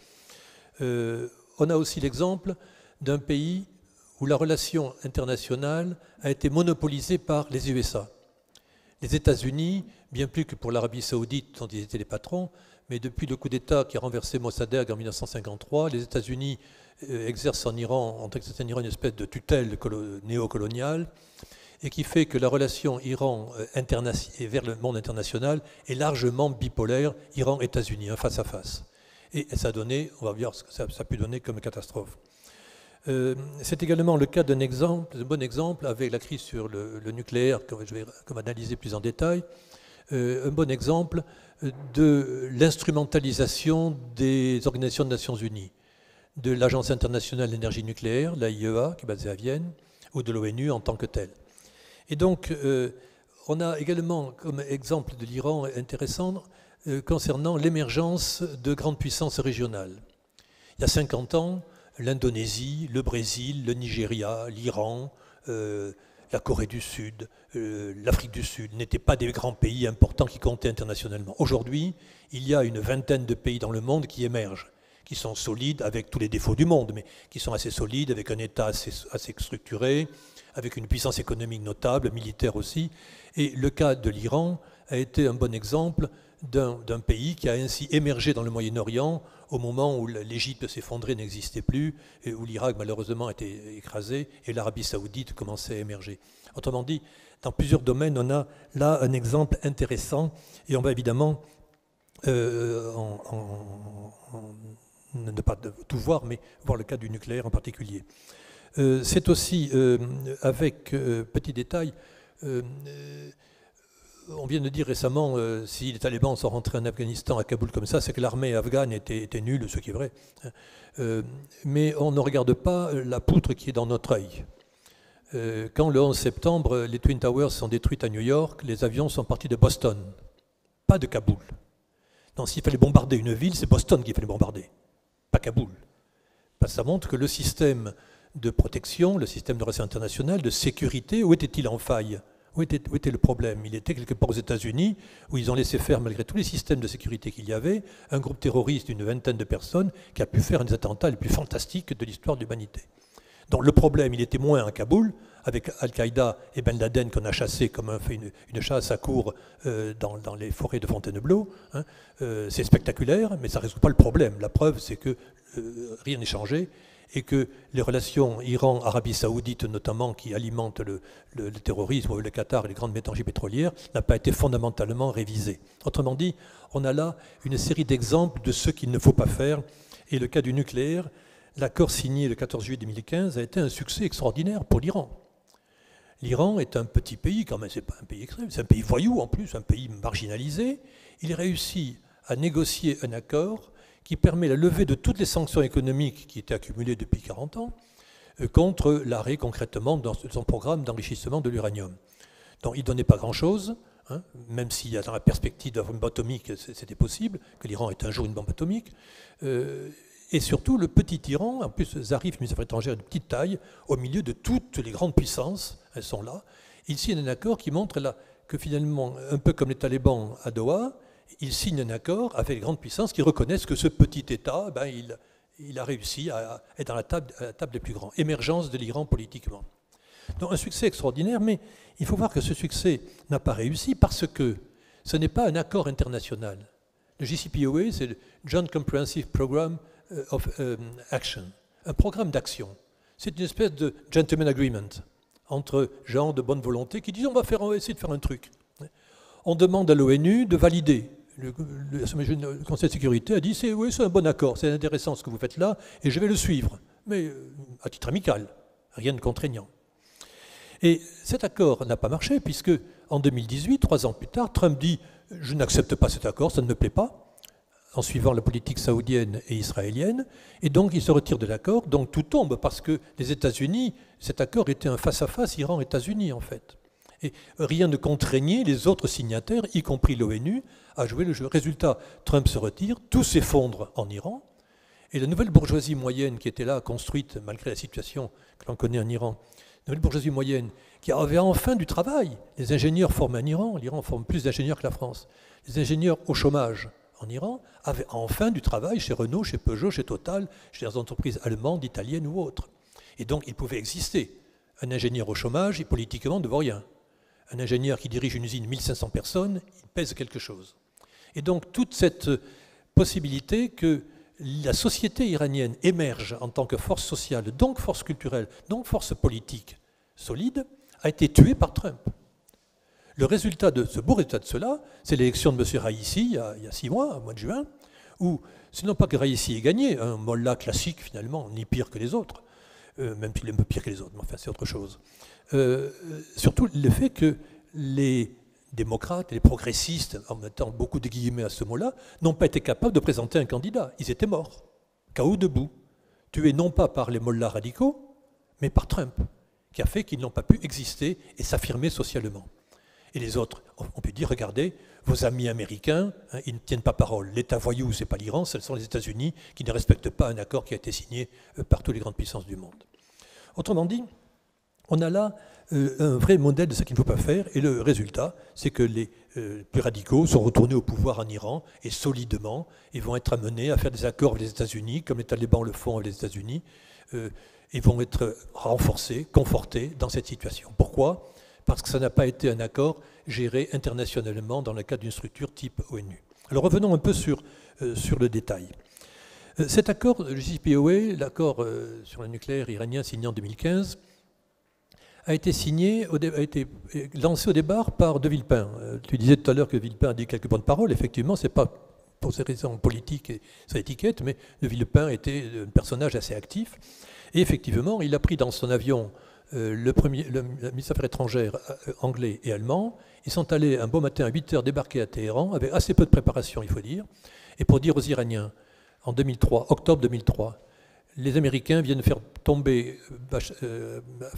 Speaker 2: Euh, on a aussi l'exemple d'un pays où la relation internationale a été monopolisée par les U S A. Les États-Unis, bien plus que pour l'Arabie saoudite dont ils étaient les patrons, mais depuis le coup d'État qui a renversé Mossadegh en mille neuf cent cinquante-trois, les États-Unis exercent en Iran, en exerçant en Iran une espèce de tutelle néocoloniale et qui fait que la relation Iran vers le monde international est largement bipolaire, Iran-États-Unis, hein, face à face. Et ça a donné, on va voir ce que ça, ça a pu donner comme catastrophe. Euh, c'est également le cas d'un exemple, un bon exemple avec la crise sur le, le nucléaire que je vais comme analyser plus en détail. Euh, un bon exemple de l'instrumentalisation des organisations des Nations Unies, de l'Agence internationale de l'énergie nucléaire, l'A I E A, qui est basée à Vienne, ou de l'ONU en tant que telle. Et donc, euh, on a également comme exemple de l'Iran intéressant euh, concernant l'émergence de grandes puissances régionales. Il y a cinquante ans, l'Indonésie, le Brésil, le Nigeria, l'Iran, euh, la Corée du Sud, euh, l'Afrique du Sud n'étaient pas des grands pays importants qui comptaient internationalement. Aujourd'hui, il y a une vingtaine de pays dans le monde qui émergent, qui sont solides avec tous les défauts du monde, mais qui sont assez solides, avec un État assez, assez structuré, avec une puissance économique notable, militaire aussi. Et le cas de l'Iran a été un bon exemple d'un, d'un pays qui a ainsi émergé dans le Moyen-Orient au moment où l'Égypte s'effondrait, n'existait plus, et où l'Irak malheureusement était écrasé, et l'Arabie saoudite commençait à émerger. Autrement dit, dans plusieurs domaines, on a là un exemple intéressant, et on va évidemment euh, en, en, en, ne pas tout voir, mais voir le cas du nucléaire en particulier. Euh, c'est aussi, euh, avec euh, petit détail, euh, on vient de dire récemment, euh, si les talibans sont rentrés en Afghanistan, à Kaboul comme ça, c'est que l'armée afghane était, était nulle, ce qui est vrai. Euh, mais on ne regarde pas la poutre qui est dans notre œil. Euh, quand le onze septembre, les Twin Towers sont détruites à New York, les avions sont partis de Boston, pas de Kaboul. Donc s'il fallait bombarder une ville, c'est Boston qu'il fallait bombarder, pas Kaboul. Parce que ça montre que le système de protection, le système de relations internationales, de sécurité, où était-il en faille Où était, où était le problème? Il était quelque part aux États-Unis, où ils ont laissé faire, malgré tous les systèmes de sécurité qu'il y avait, un groupe terroriste d'une vingtaine de personnes qui a pu faire un des attentats les plus fantastiques de l'histoire de l'humanité. Donc le problème, il était moins à Kaboul, avec Al-Qaïda et Ben Laden qu'on a chassé comme on fait une, une chasse à courre euh, dans, dans les forêts de Fontainebleau. Hein. Euh, c'est spectaculaire, mais ça ne résout pas le problème. La preuve, c'est que euh, rien n'est changé, et que les relations Iran-Arabie Saoudite, notamment, qui alimentent le, le, le terrorisme, le Qatar et les grandes métallurgies pétrolières, n'a pas été fondamentalement révisée. Autrement dit, on a là une série d'exemples de ce qu'il ne faut pas faire. Et le cas du nucléaire, l'accord signé le quatorze juillet deux mille quinze a été un succès extraordinaire pour l'Iran. L'Iran est un petit pays, quand même, c'est pas un pays extrême, c'est un pays voyou en plus, un pays marginalisé. Il réussit à négocier un accord qui permet la levée de toutes les sanctions économiques qui étaient accumulées depuis quarante ans contre l'arrêt concrètement de son programme d'enrichissement de l'uranium. Donc il ne donnait pas grand-chose, hein, même s'il y a dans la perspective d'avoir une bombe atomique, c'était possible, que l'Iran ait un jour une bombe atomique. Euh, et surtout le petit Iran, en plus Zarif, ministre des Affaires étrangères de petite taille, au milieu de toutes les grandes puissances, elles sont là. Il signe un accord qui montre là, que finalement, un peu comme les talibans à Doha, il signe un accord avec les grandes puissances qui reconnaissent que ce petit État, ben, il, il a réussi à être dans la table, à la table des plus grands. Émergence de l'Iran politiquement. Donc un succès extraordinaire, mais il faut voir que ce succès n'a pas réussi parce que ce n'est pas un accord international. Le J C P O A, c'est le Joint Comprehensive Programme of Action, un programme d'action. C'est une espèce de gentleman agreement entre gens de bonne volonté qui disent on va, faire, on va essayer de faire un truc. On demande à l'ONU de valider. Le, le, le Conseil de sécurité a dit c'est, oui, c'est un bon accord, c'est intéressant ce que vous faites là, et je vais le suivre, mais euh, à titre amical, rien de contraignant. Et cet accord n'a pas marché, puisque en deux mille dix-huit, trois ans plus tard, Trump dit je n'accepte pas cet accord, ça ne me plaît pas, en suivant la politique saoudienne et israélienne, et donc il se retire de l'accord, donc tout tombe, parce que les États-Unis, cet accord était un face-à-face Iran-États-Unis en fait. Et rien ne contraignait les autres signataires, y compris l'ONU, à jouer le jeu. Résultat, Trump se retire, tout s'effondre en Iran, et la nouvelle bourgeoisie moyenne qui était là, construite malgré la situation que l'on connaît en Iran, la nouvelle bourgeoisie moyenne qui avait enfin du travail. Les ingénieurs formés en Iran, l'Iran forme plus d'ingénieurs que la France, les ingénieurs au chômage en Iran avaient enfin du travail chez Renault, chez Peugeot, chez Total, chez les entreprises allemandes, italiennes ou autres. Et donc il pouvait exister. Un ingénieur au chômage, il politiquement ne vaut rien. Un ingénieur qui dirige une usine de mille cinq cents personnes, il pèse quelque chose. Et donc toute cette possibilité que la société iranienne émerge en tant que force sociale, donc force culturelle, donc force politique solide, a été tuée par Trump. Le résultat de ce beau résultat de cela, c'est l'élection de M. Raïssi il y, a, il y a six mois, au mois de juin, où, ce n'est pas que Raïssi ait gagné, un mollah classique finalement, ni pire que les autres, euh, même s'il est un peu pire que les autres, mais enfin c'est autre chose. Euh, surtout le fait que les démocrates, les progressistes, en mettant beaucoup de guillemets à ce mot-là, n'ont pas été capables de présenter un candidat. Ils étaient morts, K O debout, tués non pas par les mollahs radicaux, mais par Trump, qui a fait qu'ils n'ont pas pu exister et s'affirmer socialement. Et les autres, on peut dire, regardez, vos amis américains, hein, ils ne tiennent pas parole. L'État voyou, ce n'est pas l'Iran, ce sont les États-Unis qui ne respectent pas un accord qui a été signé par toutes les grandes puissances du monde. Autrement dit, on a là euh, un vrai modèle de ce qu'il ne faut pas faire, et le résultat, c'est que les euh, plus radicaux sont retournés au pouvoir en Iran, et solidement, ils vont être amenés à faire des accords avec les États-Unis, comme les talibans le font avec les États-Unis, euh, et vont être renforcés, confortés dans cette situation. Pourquoi ? Parce que ça n'a pas été un accord géré internationalement dans le cadre d'une structure type ONU. Alors revenons un peu sur, euh, sur le détail. Euh, cet accord, le J C P O A, l'accord euh, sur le nucléaire iranien signé en deux mille quinze, a été signé, a été lancé au départ par De Villepin. Euh, tu disais tout à l'heure que Villepin a dit quelques bonnes paroles. Effectivement, ce n'est pas pour ces raisons politiques et sa étiquette, mais De Villepin était un personnage assez actif. Et effectivement, il a pris dans son avion euh, le, premier, le, le ministre des Affaires étrangères euh, anglais et allemand. Ils sont allés un beau matin à huit heures débarquer à Téhéran, avec assez peu de préparation, il faut dire, et pour dire aux Iraniens, en deux mille trois, octobre deux mille trois, les Américains viennent faire tomber euh,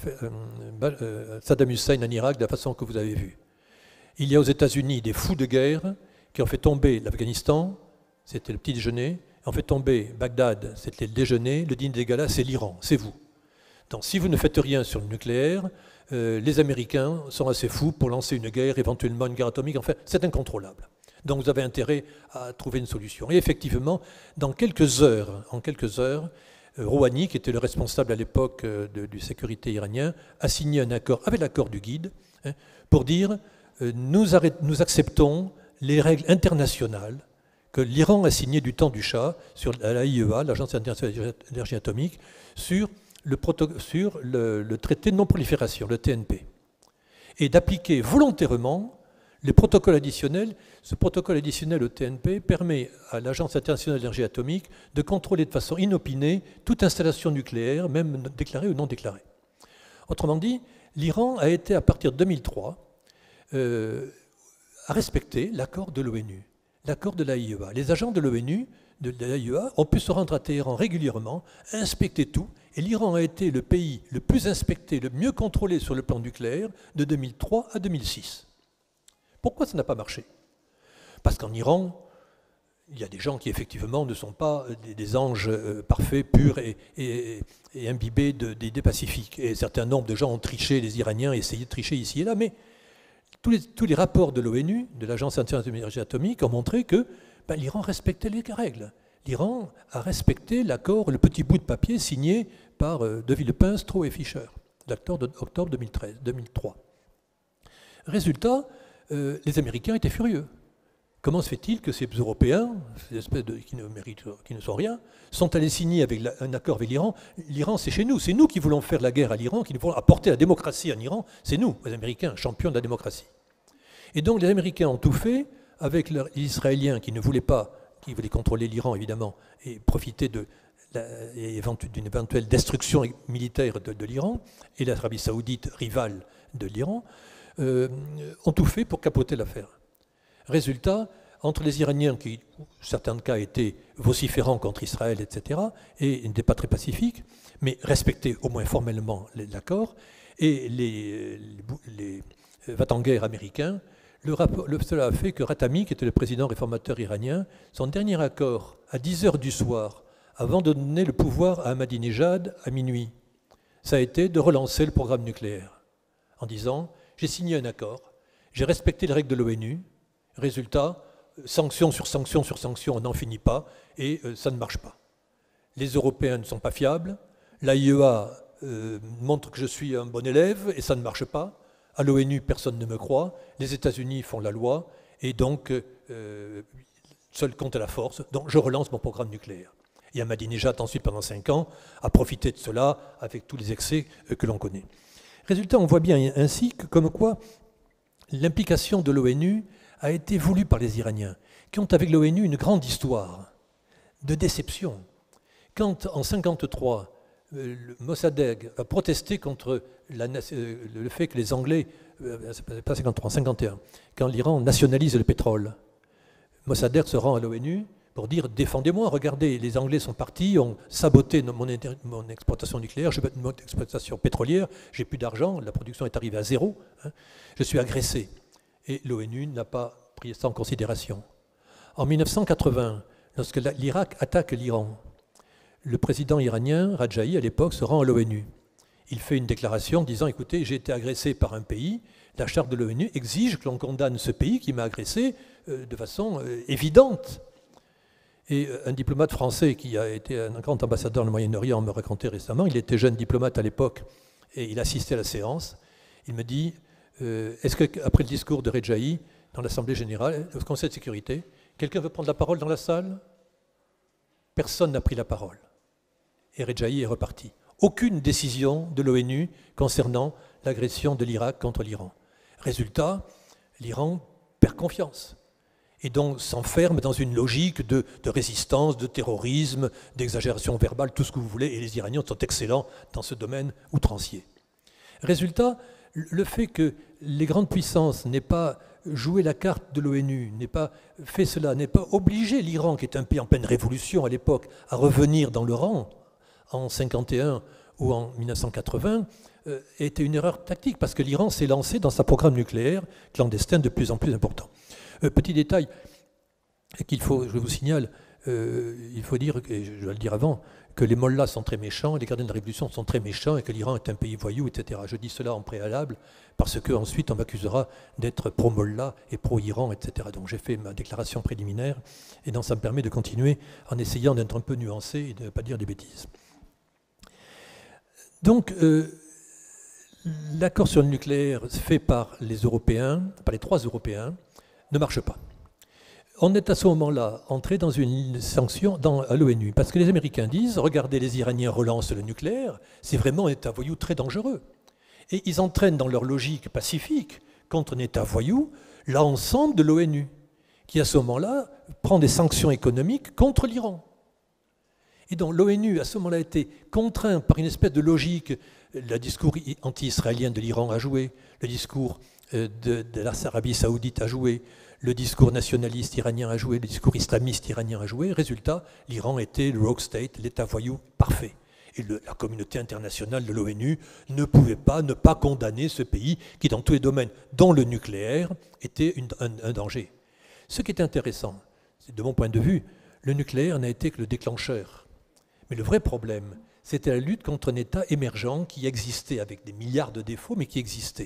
Speaker 2: euh, Saddam Hussein en Irak de la façon que vous avez vu. Il y a aux États-Unis des fous de guerre qui ont fait tomber l'Afghanistan, c'était le petit déjeuner, ont fait tomber Bagdad, c'était le déjeuner, le dîner des galas, c'est l'Iran, c'est vous. Donc si vous ne faites rien sur le nucléaire, euh, les Américains sont assez fous pour lancer une guerre, éventuellement une guerre atomique. Enfin, c'est incontrôlable. Donc vous avez intérêt à trouver une solution. Et effectivement, dans quelques heures, en quelques heures, euh, Rouhani, qui était le responsable à l'époque euh, de, de sécurité iranien, a signé un accord avec l'accord du guide hein, pour dire euh, nous, arrête, nous acceptons les règles internationales que l'Iran a signées du temps du Shah sur l'A I E A, l'Agence internationale de l'énergie atomique, sur, le, sur le, le traité de non-prolifération, le T N P, et d'appliquer volontairement les protocoles additionnels. Ce protocole additionnel au T N P permet à l'Agence internationale de l'énergie atomique de contrôler de façon inopinée toute installation nucléaire, même déclarée ou non déclarée. Autrement dit, l'Iran a été, à partir de deux mille trois, euh, à respecter l'accord de l'ONU, l'accord de l'A I E A. Les agents de l'ONU, de l'A I E A, ont pu se rendre à Téhéran régulièrement, inspecter tout, et l'Iran a été le pays le plus inspecté, le mieux contrôlé sur le plan nucléaire de deux mille trois à deux mille six. Pourquoi ça n'a pas marché? Parce qu'en Iran, il y a des gens qui effectivement ne sont pas des, des anges euh, parfaits, purs et, et, et imbibés d'idées pacifiques. Et un certain nombre de gens ont triché, les Iraniens, essayé de tricher ici et là, mais tous les, tous les rapports de l'ONU, de l'Agence internationale de l'énergie atomique, ont montré que ben, l'Iran respectait les règles. L'Iran a respecté l'accord, le petit bout de papier signé par euh, De Villepin, Stroh et Fischer, d'octobre deux mille treize, deux mille trois. Résultat, euh, les Américains étaient furieux. Comment se fait-il que ces Européens, ces espèces de, qui ne méritent, qui ne sont rien, sont allés signer avec la, un accord avec l'Iran? L'Iran, c'est chez nous. C'est nous qui voulons faire la guerre à l'Iran, qui nous voulons apporter la démocratie en Iran. C'est nous, les Américains, champions de la démocratie. Et donc les Américains ont tout fait avec les Israéliens qui ne voulaient pas, qui voulaient contrôler l'Iran évidemment, et profiter de d'une éventuelle destruction militaire de, de l'Iran, et l'Arabie saoudite, rivale de l'Iran, euh, ont tout fait pour capoter l'affaire. Résultat, entre les Iraniens qui, dans certains cas, étaient vociférants contre Israël, et cetera, et n'étaient pas très pacifiques, mais respectaient au moins formellement l'accord, et les, les, les va-t-en-guerre américains, le rapport, le, cela a fait que Khatami, qui était le président réformateur iranien, son dernier accord, à dix heures du soir, avant de donner le pouvoir à Ahmadinejad à minuit, ça a été de relancer le programme nucléaire, en disant « j'ai signé un accord, j'ai respecté les règles de l'ONU, résultat, sanction sur sanction sur sanction, on n'en finit pas, et euh, ça ne marche pas. Les Européens ne sont pas fiables, l'A I E A euh, montre que je suis un bon élève, et ça ne marche pas. À l'ONU, personne ne me croit, les États-Unis font la loi, et donc, euh, seul compte à la force, donc je relance mon programme nucléaire. » Et Ahmadinejad, ensuite, pendant cinq ans, a profité de cela avec tous les excès euh, que l'on connaît. Résultat, on voit bien ainsi que, comme quoi, l'implication de l'ONU a été voulu par les Iraniens, qui ont avec l'ONU une grande histoire de déception. Quand, en mille neuf cent cinquante-trois, le Mossadegh a protesté contre la, le fait que les Anglais, pas cinquante-trois, cinquante et un, quand l'Iran nationalise le pétrole, Mossadegh se rend à l'ONU pour dire « défendez-moi, regardez, les Anglais sont partis, ont saboté mon, mon exploitation nucléaire, mon exploitation pétrolière, j'ai plus d'argent, la production est arrivée à zéro, hein, je suis agressé ». Et l'ONU n'a pas pris ça en considération. En mille neuf cent quatre-vingts, lorsque l'Irak attaque l'Iran, le président iranien, Rajaï, à l'époque, se rend à l'ONU. Il fait une déclaration disant « Écoutez, j'ai été agressé par un pays, la charte de l'ONU exige que l'on condamne ce pays qui m'a agressé euh, de façon euh, évidente ». Et un diplomate français qui a été un grand ambassadeur dans le Moyen-Orient me racontait récemment, il était jeune diplomate à l'époque et il assistait à la séance, il me dit euh, « Est-ce qu'après le discours de Rajaï, dans l'Assemblée générale, au Conseil de sécurité, quelqu'un veut prendre la parole dans la salle ?» Personne n'a pris la parole. Et Rajaï est reparti. Aucune décision de l'ONU concernant l'agression de l'Irak contre l'Iran. Résultat, l'Iran perd confiance. Et donc s'enferme dans une logique de, de résistance, de terrorisme, d'exagération verbale, tout ce que vous voulez, et les Iraniens sont excellents dans ce domaine outrancier. Résultat, le fait que les grandes puissances n'aient pas joué la carte de l'ONU, n'aient pas fait cela, n'aient pas obligé l'Iran, qui est un pays en pleine révolution à l'époque, à revenir dans le rang en cinquante et un ou en mille neuf cent quatre-vingts, euh, était une erreur tactique, parce que l'Iran s'est lancé dans sa programme nucléaire clandestin de plus en plus important. Euh, petit détail qu'il faut, je vous signale, euh, il faut dire, et je dois le dire avant, que les mollahs sont très méchants, les gardiens de la Révolution sont très méchants et que l'Iran est un pays voyou, et cetera. Je dis cela en préalable parce qu'ensuite on m'accusera d'être pro-mollah et pro-Iran, et cetera. Donc j'ai fait ma déclaration préliminaire et donc ça me permet de continuer en essayant d'être un peu nuancé et de ne pas dire des bêtises. Donc euh, l'accord sur le nucléaire fait par les Européens, par les trois Européens, ne marche pas. On est à ce moment-là entré dans une sanction dans, à l'ONU, parce que les Américains disent, regardez, les Iraniens relancent le nucléaire, c'est vraiment un État voyou très dangereux. Et ils entraînent dans leur logique pacifique contre un État voyou l'ensemble de l'ONU, qui à ce moment-là prend des sanctions économiques contre l'Iran. Et donc l'ONU à ce moment-là a été contraint par une espèce de logique, le discours anti-israélien de l'Iran a joué, le discours de, de l'Arabie saoudite a joué, le discours nationaliste iranien a joué, le discours islamiste iranien a joué. Résultat, l'Iran était le rogue state, l'État voyou parfait. Et le, la communauté internationale de l'ONU ne pouvait pas ne pas condamner ce pays qui, dans tous les domaines, dont le nucléaire, était une, un, un danger. Ce qui est intéressant, c'est de mon point de vue, le nucléaire n'a été que le déclencheur. Mais le vrai problème, c'était la lutte contre un État émergent qui existait avec des milliards de défauts, mais qui existait.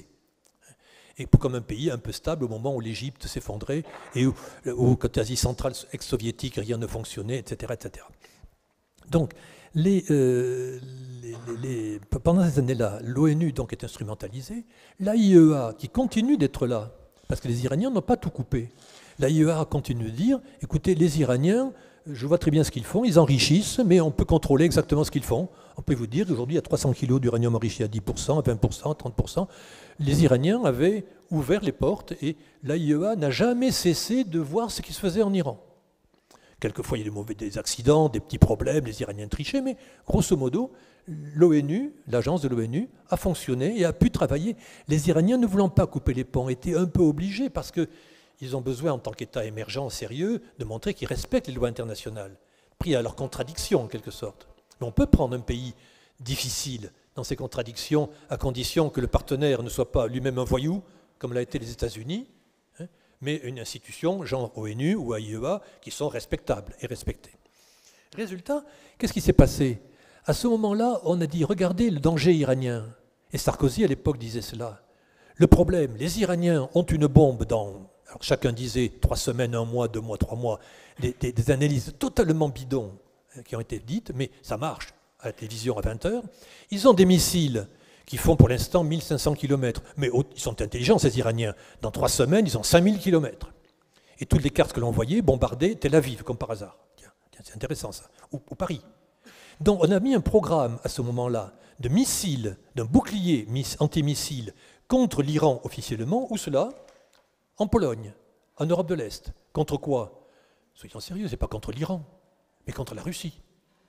Speaker 2: Et comme un pays un peu stable au moment où l'Égypte s'effondrait et où, où côté Asie centrale ex-soviétique, rien ne fonctionnait, et cetera et cetera. Donc, les, euh, les, les, pendant ces années-là, l'ONU donc est instrumentalisée, l'A I E A qui continue d'être là, parce que les Iraniens n'ont pas tout coupé. L'A I E A continue de dire, écoutez, les Iraniens, je vois très bien ce qu'ils font, ils enrichissent, mais on peut contrôler exactement ce qu'ils font. On peut vous dire qu'aujourd'hui, il y a trois cents kilos d'uranium enrichi à dix pour cent, à vingt pour cent, à trente pour cent. Les Iraniens avaient ouvert les portes et l'A I E A n'a jamais cessé de voir ce qui se faisait en Iran. Quelquefois, il y a des, mauvais, des accidents, des petits problèmes, les Iraniens trichaient, mais grosso modo, l'ONU, l'agence de l'ONU, a fonctionné et a pu travailler. Les Iraniens, ne voulant pas couper les ponts, étaient un peu obligés parce que ils ont besoin, en tant qu'État émergent sérieux, de montrer qu'ils respectent les lois internationales, pris à leur contradiction en quelque sorte. Mais on peut prendre un pays difficile dans ses contradictions, à condition que le partenaire ne soit pas lui-même un voyou, comme l'a été les États-Unis, hein, mais une institution, genre ONU ou A I E A, qui sont respectables et respectées. Résultat, qu'est-ce qui s'est passé? À ce moment-là, on a dit, regardez le danger iranien. Et Sarkozy, à l'époque, disait cela. Le problème, les Iraniens ont une bombe dans... Alors chacun disait trois semaines, un mois, deux mois, trois mois, des, des, des analyses totalement bidons hein, qui ont été dites, mais ça marche à la télévision à vingt heures. Ils ont des missiles qui font pour l'instant mille cinq cents kilomètres, mais ils sont intelligents ces Iraniens. Dans trois semaines, ils ont cinq mille kilomètres. Et toutes les cartes que l'on voyait bombardaient Tel Aviv, comme par hasard. Tiens, tiens, c'est intéressant ça. Ou, ou Paris. Donc on a mis un programme à ce moment-là de missiles, d'un bouclier antimissile contre l'Iran officiellement, où cela en Pologne, en Europe de l'Est. Contre quoi? Soyons sérieux, ce n'est pas contre l'Iran, mais contre la Russie.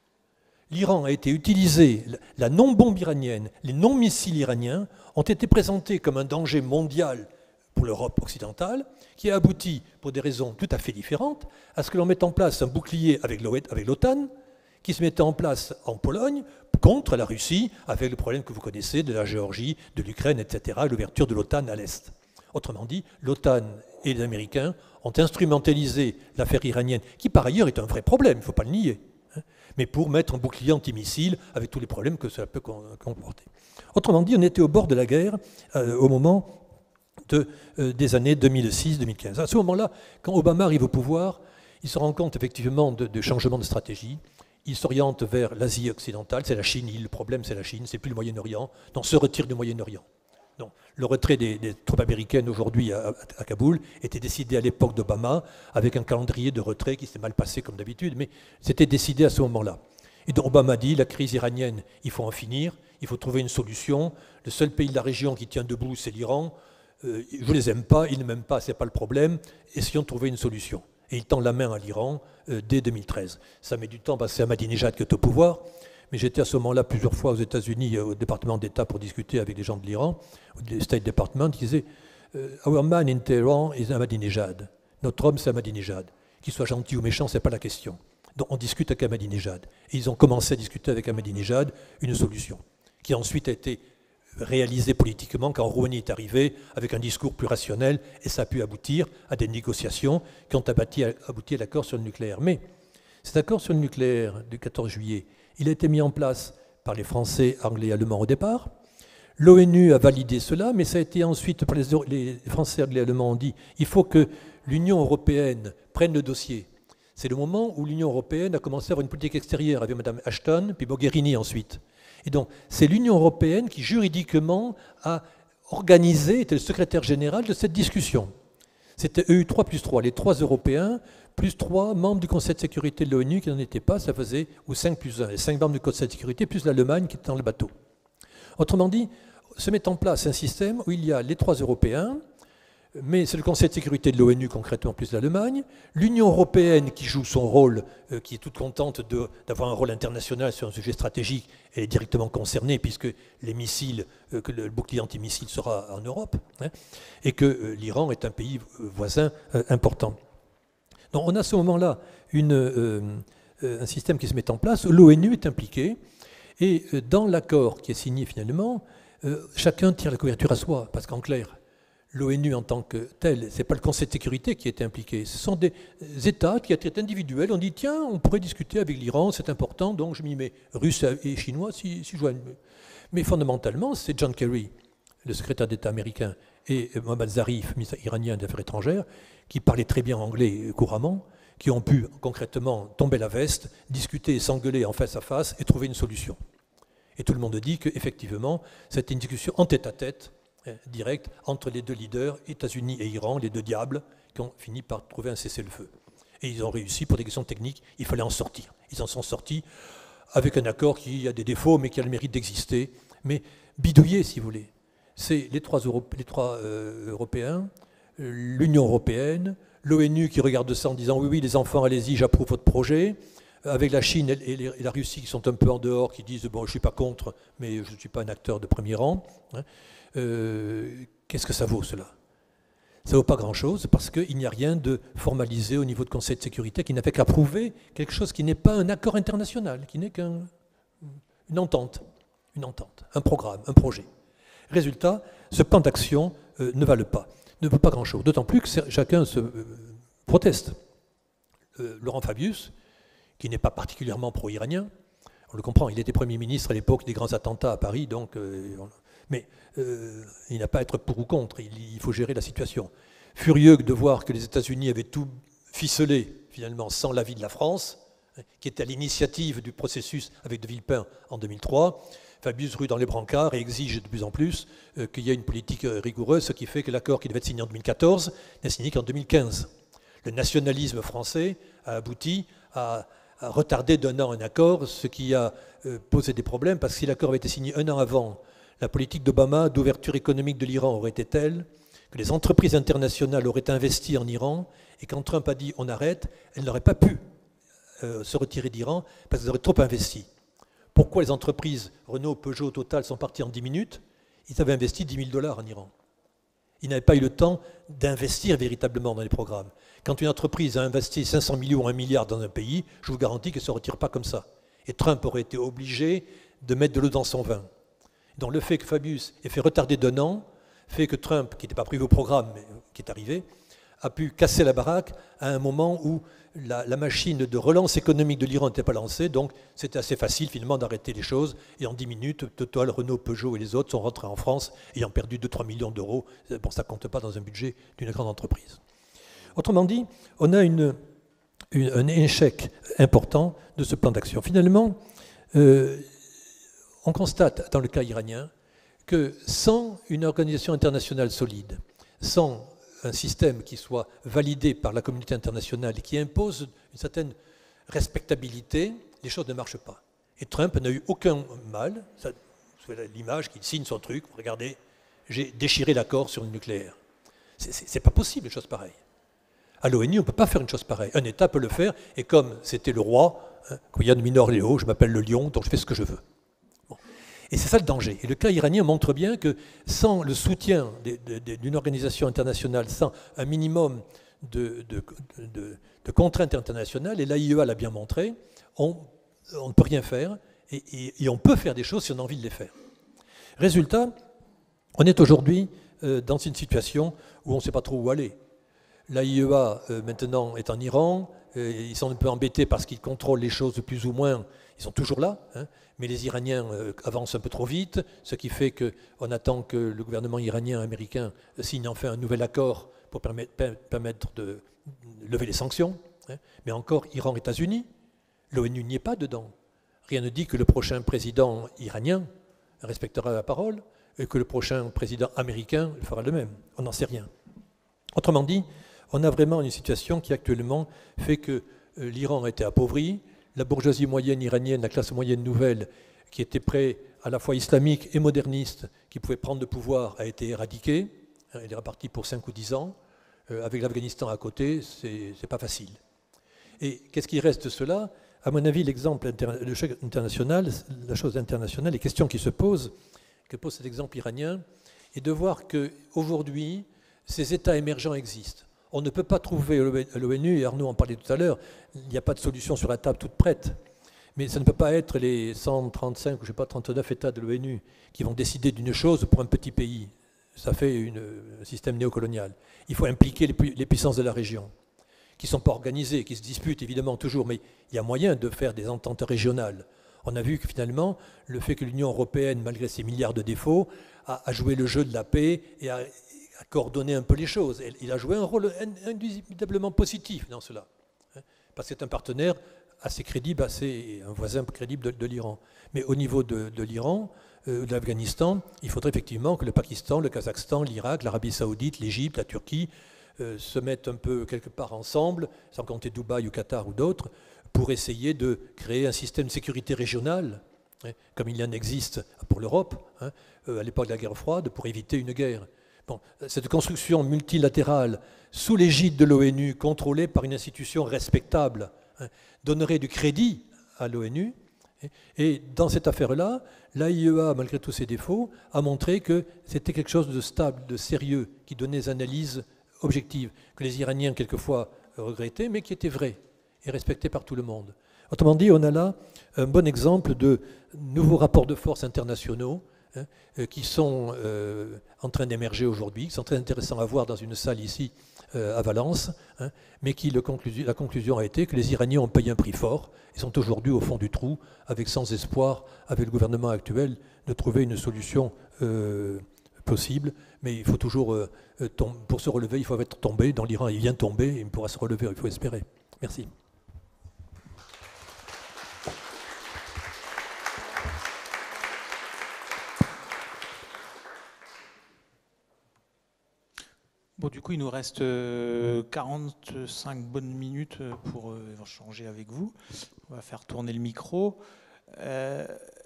Speaker 2: L'Iran a été utilisé, la non-bombe iranienne, les non-missiles iraniens ont été présentés comme un danger mondial pour l'Europe occidentale, qui a abouti, pour des raisons tout à fait différentes, à ce que l'on mette en place un bouclier avec l'OTAN, qui se mettait en place en Pologne contre la Russie, avec le problème que vous connaissez de la Géorgie, de l'Ukraine, et cetera, et l'ouverture de l'OTAN à l'Est. Autrement dit, l'OTAN et les Américains ont instrumentalisé l'affaire iranienne, qui par ailleurs est un vrai problème, il ne faut pas le nier, hein, mais pour mettre un bouclier antimissile avec tous les problèmes que cela peut comporter. Autrement dit, on était au bord de la guerre euh, au moment de, euh, des années deux mille six deux mille quinze. À ce moment-là, quand Obama arrive au pouvoir, il se rend compte effectivement de, de changements de stratégie. Il s'oriente vers l'Asie occidentale, c'est la Chine, le problème c'est la Chine, c'est plus le Moyen-Orient, donc se retire du Moyen-Orient. Donc, le retrait des, des troupes américaines aujourd'hui à, à Kaboul était décidé à l'époque d'Obama, avec un calendrier de retrait qui s'est mal passé comme d'habitude, mais c'était décidé à ce moment-là. Et donc Obama dit, la crise iranienne, il faut en finir, il faut trouver une solution. Le seul pays de la région qui tient debout, c'est l'Iran. Euh, je ne les aime pas, ils ne m'aiment pas, ce n'est pas le problème. Essayons de trouver une solution. Et il tend la main à l'Iran euh, dès deux mille treize. Ça met du temps parce que c'est Ahmadinejad qui est au pouvoir. Mais j'étais à ce moment-là plusieurs fois aux États-Unis, au département d'État, pour discuter avec des gens de l'Iran, au State Department, qui disaient « Our man in Tehran is Ahmadinejad ». Notre homme, c'est Ahmadinejad. Qu'il soit gentil ou méchant, ce n'est pas la question. Donc on discute avec Ahmadinejad. Et ils ont commencé à discuter avec Ahmadinejad une solution, qui ensuite a été réalisée politiquement quand Rouhani est arrivé, avec un discours plus rationnel, et ça a pu aboutir à des négociations qui ont abouti à, abouti à l'accord sur le nucléaire. Mais Cet accord sur le nucléaire du quatorze juillet, il a été mis en place par les Français, Anglais et Allemands au départ. L'ONU a validé cela, mais ça a été ensuite, par les, les Français, Anglais et Allemands ont dit il faut que l'Union européenne prenne le dossier. C'est le moment où l'Union européenne a commencé à avoir une politique extérieure avec Mme Ashton, puis Mogherini ensuite. Et donc, c'est l'Union européenne qui, juridiquement, a organisé, était le secrétaire général de cette discussion. C'était E U trois plus trois, les trois Européens, plus trois membres du Conseil de sécurité de l'ONU qui n'en étaient pas, ça faisait, ou cinq plus un, les cinq membres du Conseil de sécurité, plus l'Allemagne qui était dans le bateau. Autrement dit, se met en place un système où il y a les trois Européens, mais c'est le Conseil de sécurité de l'ONU concrètement plus l'Allemagne, l'Union européenne qui joue son rôle, euh, qui est toute contente d'avoir un rôle international sur un sujet stratégique, elle est directement concernée puisque les missiles, euh, que le bouclier antimissile sera en Europe, hein, et que euh, l'Iran est un pays voisin euh, important. Donc on a à ce moment-là une, euh, un système qui se met en place, l'ONU est impliquée, et euh, dans l'accord qui est signé finalement, euh, chacun tire la couverture à soi, parce qu'en clair, l'ONU en tant que tel, ce n'est pas le Conseil de sécurité qui est impliqué, ce sont des États qui, à titre individuel, ont dit tiens, on pourrait discuter avec l'Iran, c'est important, donc je m'y mets. Russes et Chinois s'y joignent. Mais fondamentalement, c'est John Kerry, le secrétaire d'État américain, et Mohammad Zarif, ministre iranien des Affaires étrangères, qui parlaient très bien anglais couramment, qui ont pu concrètement tomber la veste, discuter, s'engueuler en face à face et trouver une solution. Et tout le monde dit qu'effectivement, c'était une discussion en tête-à-tête, direct entre les deux leaders, États-Unis et Iran, les deux diables, qui ont fini par trouver un cessez-le-feu. Et ils ont réussi, pour des questions techniques, il fallait en sortir. Ils en sont sortis avec un accord qui a des défauts, mais qui a le mérite d'exister, mais bidouillé, si vous voulez. C'est les trois, Europ les trois euh, Européens, l'Union européenne, l'ONU qui regarde ça en disant « oui, oui, les enfants, allez-y, j'approuve votre projet », avec la Chine et, les, et la Russie qui sont un peu en dehors, qui disent « bon, je ne suis pas contre, mais je ne suis pas un acteur de premier rang hein. ». Euh, Qu'est-ce que ça vaut, cela? Ça ne vaut pas grand-chose parce qu'il n'y a rien de formalisé au niveau du Conseil de sécurité qui n'a fait qu'approuver quelque chose qui n'est pas un accord international, qui n'est qu'une entente, une entente, un programme, un projet. Résultat, ce plan d'action euh, ne vale pas, ne vaut pas grand-chose, d'autant plus que chacun se euh, proteste. Euh, Laurent Fabius, qui n'est pas particulièrement pro-iranien, on le comprend, il était Premier ministre à l'époque des grands attentats à Paris, donc... Euh, on, mais euh, il n'a pas à être pour ou contre, il, il faut gérer la situation. Furieux de voir que les États-Unis avaient tout ficelé, finalement, sans l'avis de la France, hein, qui était à l'initiative du processus avec de Villepin en deux mille trois, Fabius rue dans les brancards et exige de plus en plus euh, qu'il y ait une politique euh, rigoureuse, ce qui fait que l'accord qui devait être signé en deux mille quatorze n'est signé qu'en deux mille quinze. Le nationalisme français a abouti à, à retarder d'un an un accord, ce qui a euh, posé des problèmes, parce que si l'accord avait été signé un an avant, la politique d'Obama d'ouverture économique de l'Iran aurait été telle que les entreprises internationales auraient investi en Iran et quand Trump a dit on arrête, elles n'auraient pas pu euh, se retirer d'Iran parce qu'elles auraient trop investi. Pourquoi les entreprises Renault, Peugeot, Total sont parties en dix minutes? Ils avaient investi dix mille dollars en Iran. Ils n'avaient pas eu le temps d'investir véritablement dans les programmes. Quand une entreprise a investi cinq cents millions ou un milliard dans un pays, je vous garantis qu'elle ne se retire pas comme ça. Et Trump aurait été obligé de mettre de l'eau dans son vin. Donc le fait que Fabius ait fait retarder d'un an, fait que Trump, qui n'était pas prévu au programme, mais qui est arrivé, a pu casser la baraque à un moment où la, la machine de relance économique de l'Iran n'était pas lancée, donc c'était assez facile finalement d'arrêter les choses, et en dix minutes, Total, Renault, Peugeot et les autres sont rentrés en France, ayant perdu deux à trois millions d'euros. Bon, ça ne compte pas dans un budget d'une grande entreprise. Autrement dit, on a une, une, un échec important de ce plan d'action. Finalement, euh, on constate dans le cas iranien que sans une organisation internationale solide, sans un système qui soit validé par la communauté internationale et qui impose une certaine respectabilité, les choses ne marchent pas. Et Trump n'a eu aucun mal, vous voyez l'image qu'il signe son truc, regardez, j'ai déchiré l'accord sur le nucléaire. C'est pas possible une chose pareille. À l'ONU, on ne peut pas faire une chose pareille. Un État peut le faire, et comme c'était le roi, hein, Koyan Minor Léo, je m'appelle le lion, donc je fais ce que je veux. Bon. Et c'est ça le danger. Et le cas iranien montre bien que sans le soutien d'une organisation internationale, sans un minimum de, de, de, de contraintes internationales, et l'A I E A l'a bien montré, on, on ne peut rien faire, et, et, et on peut faire des choses si on a envie de les faire. Résultat, on est aujourd'hui euh, dans une situation où on ne sait pas trop où aller. L'A I E A, euh, maintenant, est en Iran, ils sont un peu embêtés parce qu'ils contrôlent les choses plus ou moins, ils sont toujours là, hein, mais les Iraniens avancent un peu trop vite, ce qui fait qu'on attend que le gouvernement iranien américain signe enfin un nouvel accord pour permettre, permettre de lever les sanctions. Hein. Mais encore, Iran-États-Unis, l'ONU n'y est pas dedans. Rien ne dit que le prochain président iranien respectera la parole et que le prochain président américain fera le même. On n'en sait rien. Autrement dit, on a vraiment une situation qui actuellement fait que l'Iran a été appauvri, la bourgeoisie moyenne iranienne, la classe moyenne nouvelle, qui était prête à la fois islamique et moderniste, qui pouvait prendre le pouvoir, a été éradiquée. Elle est repartie pour cinq ou dix ans. Avec l'Afghanistan à côté, c'est c'est pas facile. Et qu'est-ce qui reste de cela? À mon avis, l'exemple international, la chose internationale, les questions qui se posent, que pose cet exemple iranien, est de voir qu'aujourd'hui, ces États émergents existent. On ne peut pas trouver à l'ONU, et Arnaud en parlait tout à l'heure, il n'y a pas de solution sur la table toute prête. Mais ça ne peut pas être les cent trente-cinq ou je sais pas, trente-neuf États de l'ONU qui vont décider d'une chose pour un petit pays. Ça fait une, un système néocolonial. Il faut impliquer les, les puissances de la région, qui ne sont pas organisées, qui se disputent évidemment toujours, mais il y a moyen de faire des ententes régionales. On a vu que finalement, le fait que l'Union européenne, malgré ses milliards de défauts, a, a joué le jeu de la paix et a, a coordonné un peu les choses. Il a joué un rôle indiscutablement positif dans cela, hein, parce que c'est un partenaire assez crédible, assez, un voisin crédible de, de l'Iran. Mais au niveau de, de l'Iran, euh, de l'Afghanistan, il faudrait effectivement que le Pakistan, le Kazakhstan, l'Irak, l'Arabie saoudite, l'Égypte, la Turquie euh, se mettent un peu quelque part ensemble, sans compter Dubaï ou Qatar ou d'autres, pour essayer de créer un système de sécurité régionale, hein, comme il y en existe pour l'Europe, hein, euh, à l'époque de la guerre froide, pour éviter une guerre. Bon, cette construction multilatérale sous l'égide de l'ONU, contrôlée par une institution respectable, hein, donnerait du crédit à l'ONU. Et dans cette affaire-là, l'A I E A, malgré tous ses défauts, a montré que c'était quelque chose de stable, de sérieux, qui donnait des analyses objectives, que les Iraniens quelquefois regrettaient, mais qui étaient vraies et respectées par tout le monde. Autrement dit, on a là un bon exemple de nouveaux rapports de force internationaux, hein, qui sont euh, en train d'émerger aujourd'hui, qui sont très intéressants à voir dans une salle ici euh, à Valence, hein, mais qui le conclusion, la conclusion a été que les Iraniens ont payé un prix fort et sont aujourd'hui au fond du trou, avec sans espoir, avec le gouvernement actuel, de trouver une solution euh, possible. Mais il faut toujours, euh, tomber, pour se relever, il faut être tombé. Dans l'Iran, il vient tomber, et il pourra se relever, il faut espérer. Merci.
Speaker 1: Bon, du coup, il nous reste quarante-cinq bonnes minutes pour échanger avec vous. On va faire tourner le micro. Euh,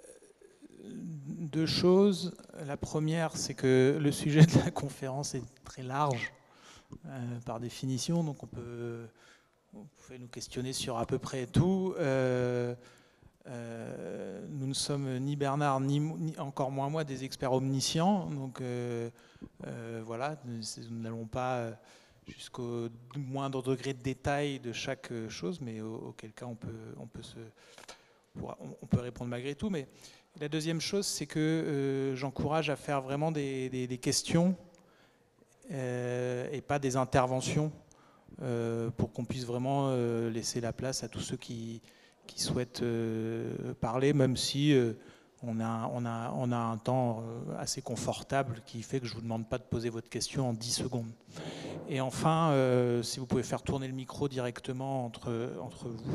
Speaker 1: deux choses. La première, c'est que le sujet de la conférence est très large, euh, par définition, donc on peut, vous pouvez nous questionner sur à peu près tout. Euh, Euh, nous ne sommes ni Bernard, ni, ni encore moins moi des experts omniscients, donc euh, euh, voilà, nous n'allons pas jusqu'au moindre degré de détail de chaque chose, mais au, auquel cas on peut, on peut, se, on peut répondre malgré tout. Mais la deuxième chose, c'est que euh, j'encourage à faire vraiment des, des, des questions euh, et pas des interventions, euh, pour qu'on puisse vraiment euh, laisser la place à tous ceux qui qui souhaitent euh, parler, même si euh, on, a, on, a, on a un temps euh, assez confortable qui fait que je ne vous demande pas de poser votre question en dix secondes. Et enfin, euh, si vous pouvez faire tourner le micro directement entre, entre vous.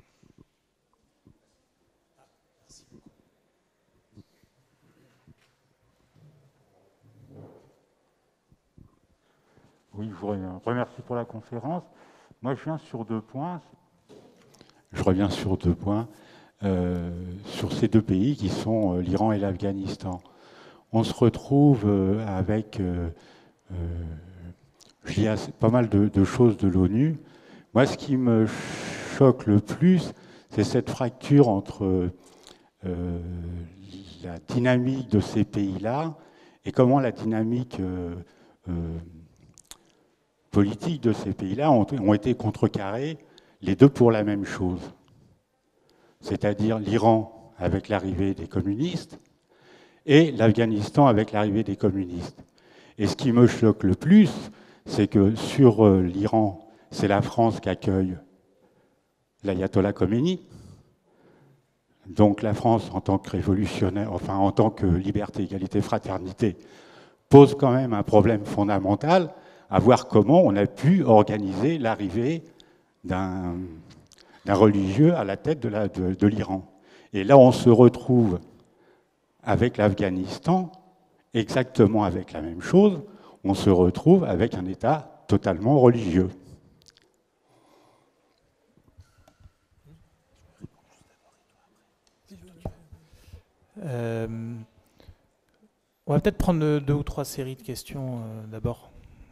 Speaker 3: Oui, je vous remercie pour la conférence. Moi, je viens sur deux points. Je reviens sur deux points, euh, sur ces deux pays qui sont euh, l'Iran et l'Afghanistan. On se retrouve euh, avec euh, euh, je dis assez, pas mal de, de choses de l'ONU. Moi, ce qui me choque le plus, c'est cette fracture entre euh, la dynamique de ces pays-là et comment la dynamique euh, euh, politique de ces pays-là ont, ont été contrecarrées, les deux pour la même chose, c'est-à-dire l'Iran avec l'arrivée des communistes et l'Afghanistan avec l'arrivée des communistes. Et ce qui me choque le plus, c'est que sur l'Iran, c'est la France qui accueille l'ayatollah Khomeini. Donc la France, en tant que révolutionnaire, enfin en tant que liberté, égalité, fraternité, pose quand même un problème fondamental à voir comment on a pu organiser l'arrivée d'un d'un religieux à la tête de, la, de, de l'Iran. Et là, on se retrouve avec l'Afghanistan, exactement avec la même chose, on se retrouve avec un État totalement religieux.
Speaker 1: Euh, on va peut-être prendre deux ou trois séries de questions euh, d'abord.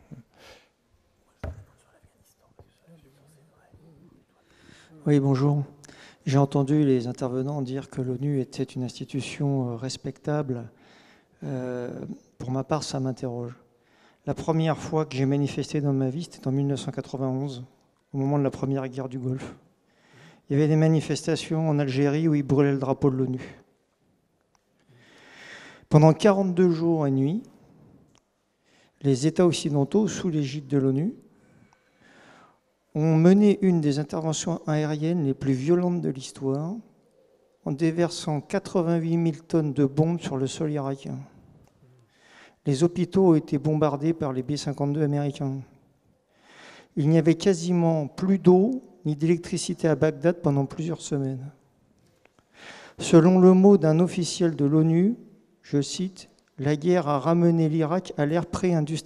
Speaker 4: Oui, bonjour. J'ai entendu les intervenants dire que l'ONU était une institution respectable. Euh, pour ma part, ça m'interroge. La première fois que j'ai manifesté dans ma vie, c'était en mille neuf cent quatre-vingt-onze, au moment de la première guerre du Golfe. Il y avait des manifestations en Algérie où ils brûlaient le drapeau de l'ONU. Pendant quarante-deux jours et nuits, les États occidentaux, sous l'égide de l'ONU, ont mené une des interventions aériennes les plus violentes de l'histoire en déversant quatre-vingt-huit mille tonnes de bombes sur le sol irakien. Les hôpitaux ont été bombardés par les B cinquante-deux américains. Il n'y avait quasiment plus d'eau ni d'électricité à Bagdad pendant plusieurs semaines. Selon le mot d'un officiel de l'ONU, je cite, « La guerre a ramené l'Irak à l'ère pré-industrielle ».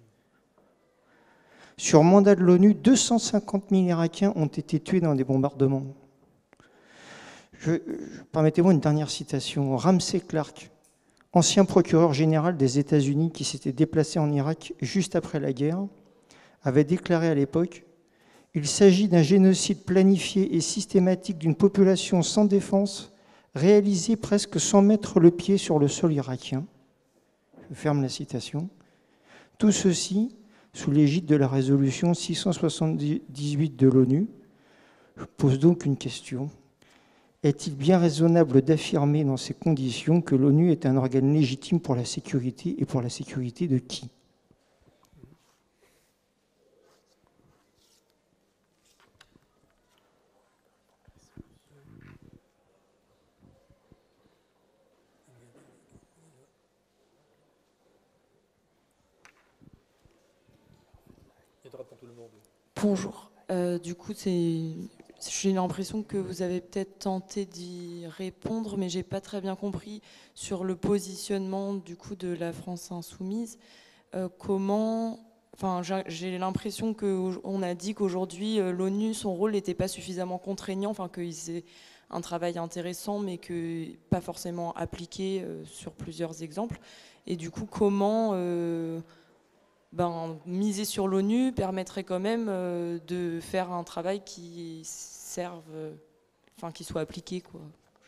Speaker 4: Sur mandat de l'ONU, deux cent cinquante mille Irakiens ont été tués dans des bombardements. Je, je, permettez-moi une dernière citation. Ramsey Clark, ancien procureur général des États-Unis qui s'était déplacé en Irak juste après la guerre, avait déclaré à l'époque « Il s'agit d'un génocide planifié et systématique d'une population sans défense réalisé presque sans mettre le pied sur le sol irakien. » Je ferme la citation. Tout ceci sous l'égide de la résolution six cent soixante-dix-huit de l'ONU. Je pose donc une question. Est-il bien raisonnable d'affirmer dans ces conditions que l'ONU est un organe légitime pour la sécurité et pour la sécurité de qui ?
Speaker 5: Bonjour. Euh, du coup, c'est, j'ai l'impression que vous avez peut-être tenté d'y répondre, mais j'ai pas très bien compris sur le positionnement du coup de la France insoumise. Euh, comment, enfin, j'ai l'impression qu'on a dit qu'aujourd'hui euh, l'ONU, son rôle n'était pas suffisamment contraignant, enfin qu'ils faisaient un travail intéressant, mais que pas forcément appliqué euh, sur plusieurs exemples. Et du coup, comment euh, Ben, miser sur l'ONU permettrait quand même euh, de faire un travail qui serve, euh, enfin qui soit appliqué, quoi.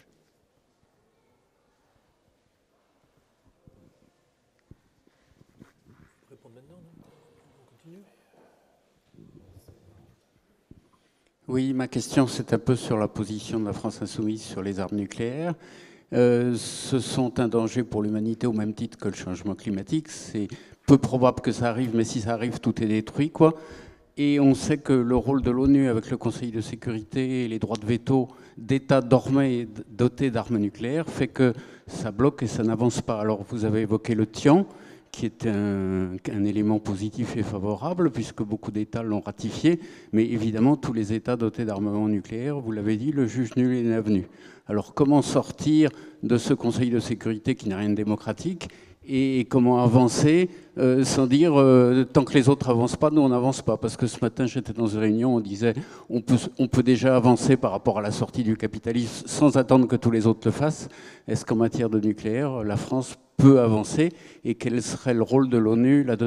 Speaker 6: Oui, ma question, c'est un peu sur la position de la France insoumise sur les armes nucléaires. Euh, ce sont un danger pour l'humanité au même titre que le changement climatique. C'est peu probable que ça arrive, mais si ça arrive, tout est détruit, quoi. Et on sait que le rôle de l'ONU avec le Conseil de sécurité et les droits de veto d'États dormés dotés d'armes nucléaires fait que ça bloque et ça n'avance pas. Alors vous avez évoqué le Tian, qui est un, un élément positif et favorable, puisque beaucoup d'États l'ont ratifié, mais évidemment tous les États dotés d'armement nucléaire, vous l'avez dit, le juge nul est avenu. Alors comment sortir de ce Conseil de sécurité qui n'a rien de démocratique et comment avancer euh, sans dire euh, tant que les autres avancent pas, nous on n'avance pas. Parce que ce matin j'étais dans une réunion, on disait on peut, on peut déjà avancer par rapport à la sortie du capitalisme sans attendre que tous les autres le fassent. Est-ce qu'en matière de nucléaire, la France peut avancer et quel serait le rôle de l'ONU là-dedans ?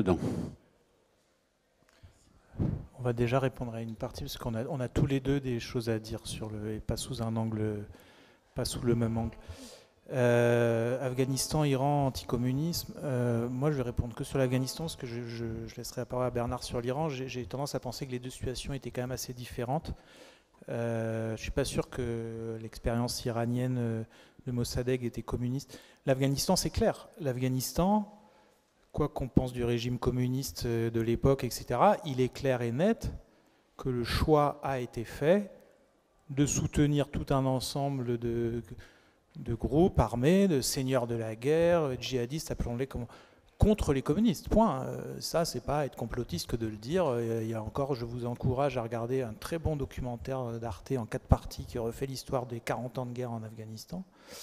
Speaker 1: On va déjà répondre à une partie parce qu'on a, on a tous les deux des choses à dire sur le, et pas sous un angle, pas sous le même angle. Euh, Afghanistan, Iran, anticommunisme. Euh, moi, je vais répondre que sur l'Afghanistan, parce que je, je, je laisserai la parole à Bernard sur l'Iran. J'ai tendance à penser que les deux situations étaient quand même assez différentes. Euh, je ne suis pas sûr que l'expérience iranienne de Mossadegh était communiste. L'Afghanistan, c'est clair. L'Afghanistan, quoi qu'on pense du régime communiste de l'époque, et cetera, il est clair et net que le choix a été fait de soutenir tout un ensemble de, de groupes armés, de seigneurs de la guerre, djihadistes, appelons-les comme, contre les communistes. Point. Ça, c'est pas être complotiste que de le dire. Il y a encore, je vous encourage à regarder un très bon documentaire d'Arte en quatre parties qui refait l'histoire des quarante ans de guerre en Afghanistan.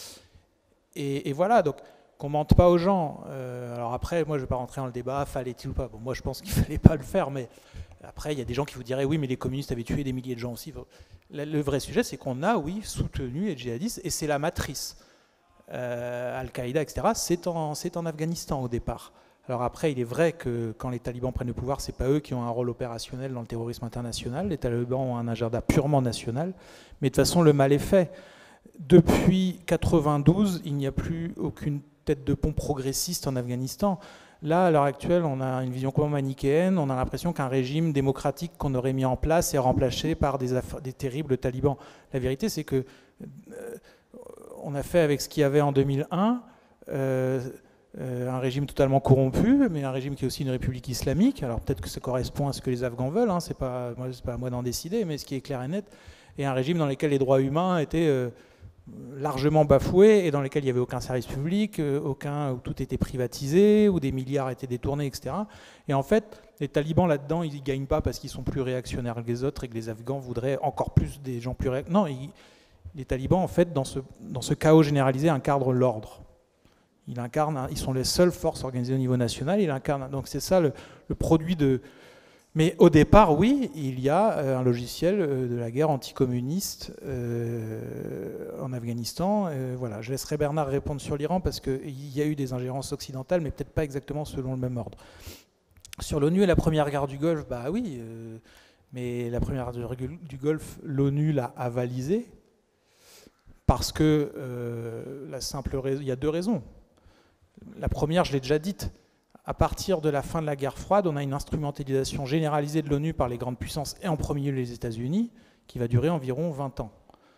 Speaker 1: Et, et voilà, donc qu'on mente pas aux gens. Euh, alors après, moi, je vais pas rentrer dans le débat, fallait-il ou pas. Bon, moi, je pense qu'il fallait pas le faire, mais après, il y a des gens qui vous diraient, oui, mais les communistes avaient tué des milliers de gens aussi. Le vrai sujet, c'est qu'on a, oui, soutenu les djihadistes, et c'est la matrice. Euh, Al-Qaïda, et cetera, c'est en, c'est en Afghanistan au départ. Alors après, il est vrai que quand les talibans prennent le pouvoir, c'est pas eux qui ont un rôle opérationnel dans le terrorisme international. Les talibans ont un agenda purement national, mais de toute façon, le mal est fait. Depuis mille neuf cent quatre-vingt-douze, il n'y a plus aucune tête de pont progressiste en Afghanistan. Là, à l'heure actuelle, on a une vision complètement manichéenne. On a l'impression qu'un régime démocratique qu'on aurait mis en place est remplacé par des, des terribles talibans. La vérité, c'est que euh, on a fait avec ce qu'il y avait en deux mille un, euh, euh, un régime totalement corrompu, mais un régime qui est aussi une république islamique. Alors peut-être que ça correspond à ce que les Afghans veulent, hein, c'est pas, moi, c'est pas à moi d'en décider, mais ce qui est clair et net, et un régime dans lequel les droits humains étaient euh, largement bafoués et dans lequel il n'y avait aucun service public, euh, aucun, où tout était privatisé, où des milliards étaient détournés, et cetera. Et en fait, les talibans là-dedans, ils ne gagnent pas parce qu'ils sont plus réactionnaires que les autres et que les Afghans voudraient encore plus des gens plus réactionnaires. Non, ils, les talibans, en fait, dans ce, dans ce chaos généralisé, incarnent l'ordre. Ils, incarnent, ils sont les seules forces organisées au niveau national. Ils incarnent, donc c'est ça le, le produit de... Mais au départ, oui, il y a un logiciel de la guerre anticommuniste euh, en Afghanistan. Euh, voilà, je laisserai Bernard répondre sur l'Iran parce qu'il y a eu des ingérences occidentales, mais peut-être pas exactement selon le même ordre. Sur l'ONU et la première guerre du Golfe, bah oui, euh, mais la première guerre du Golfe, l'ONU l'a avalisée parce que euh, la simple raison, il y a deux raisons. La première, je l'ai déjà dite. À partir de la fin de la guerre froide, on a une instrumentalisation généralisée de l'ONU par les grandes puissances, et en premier lieu les États-Unis, qui va durer environ vingt ans.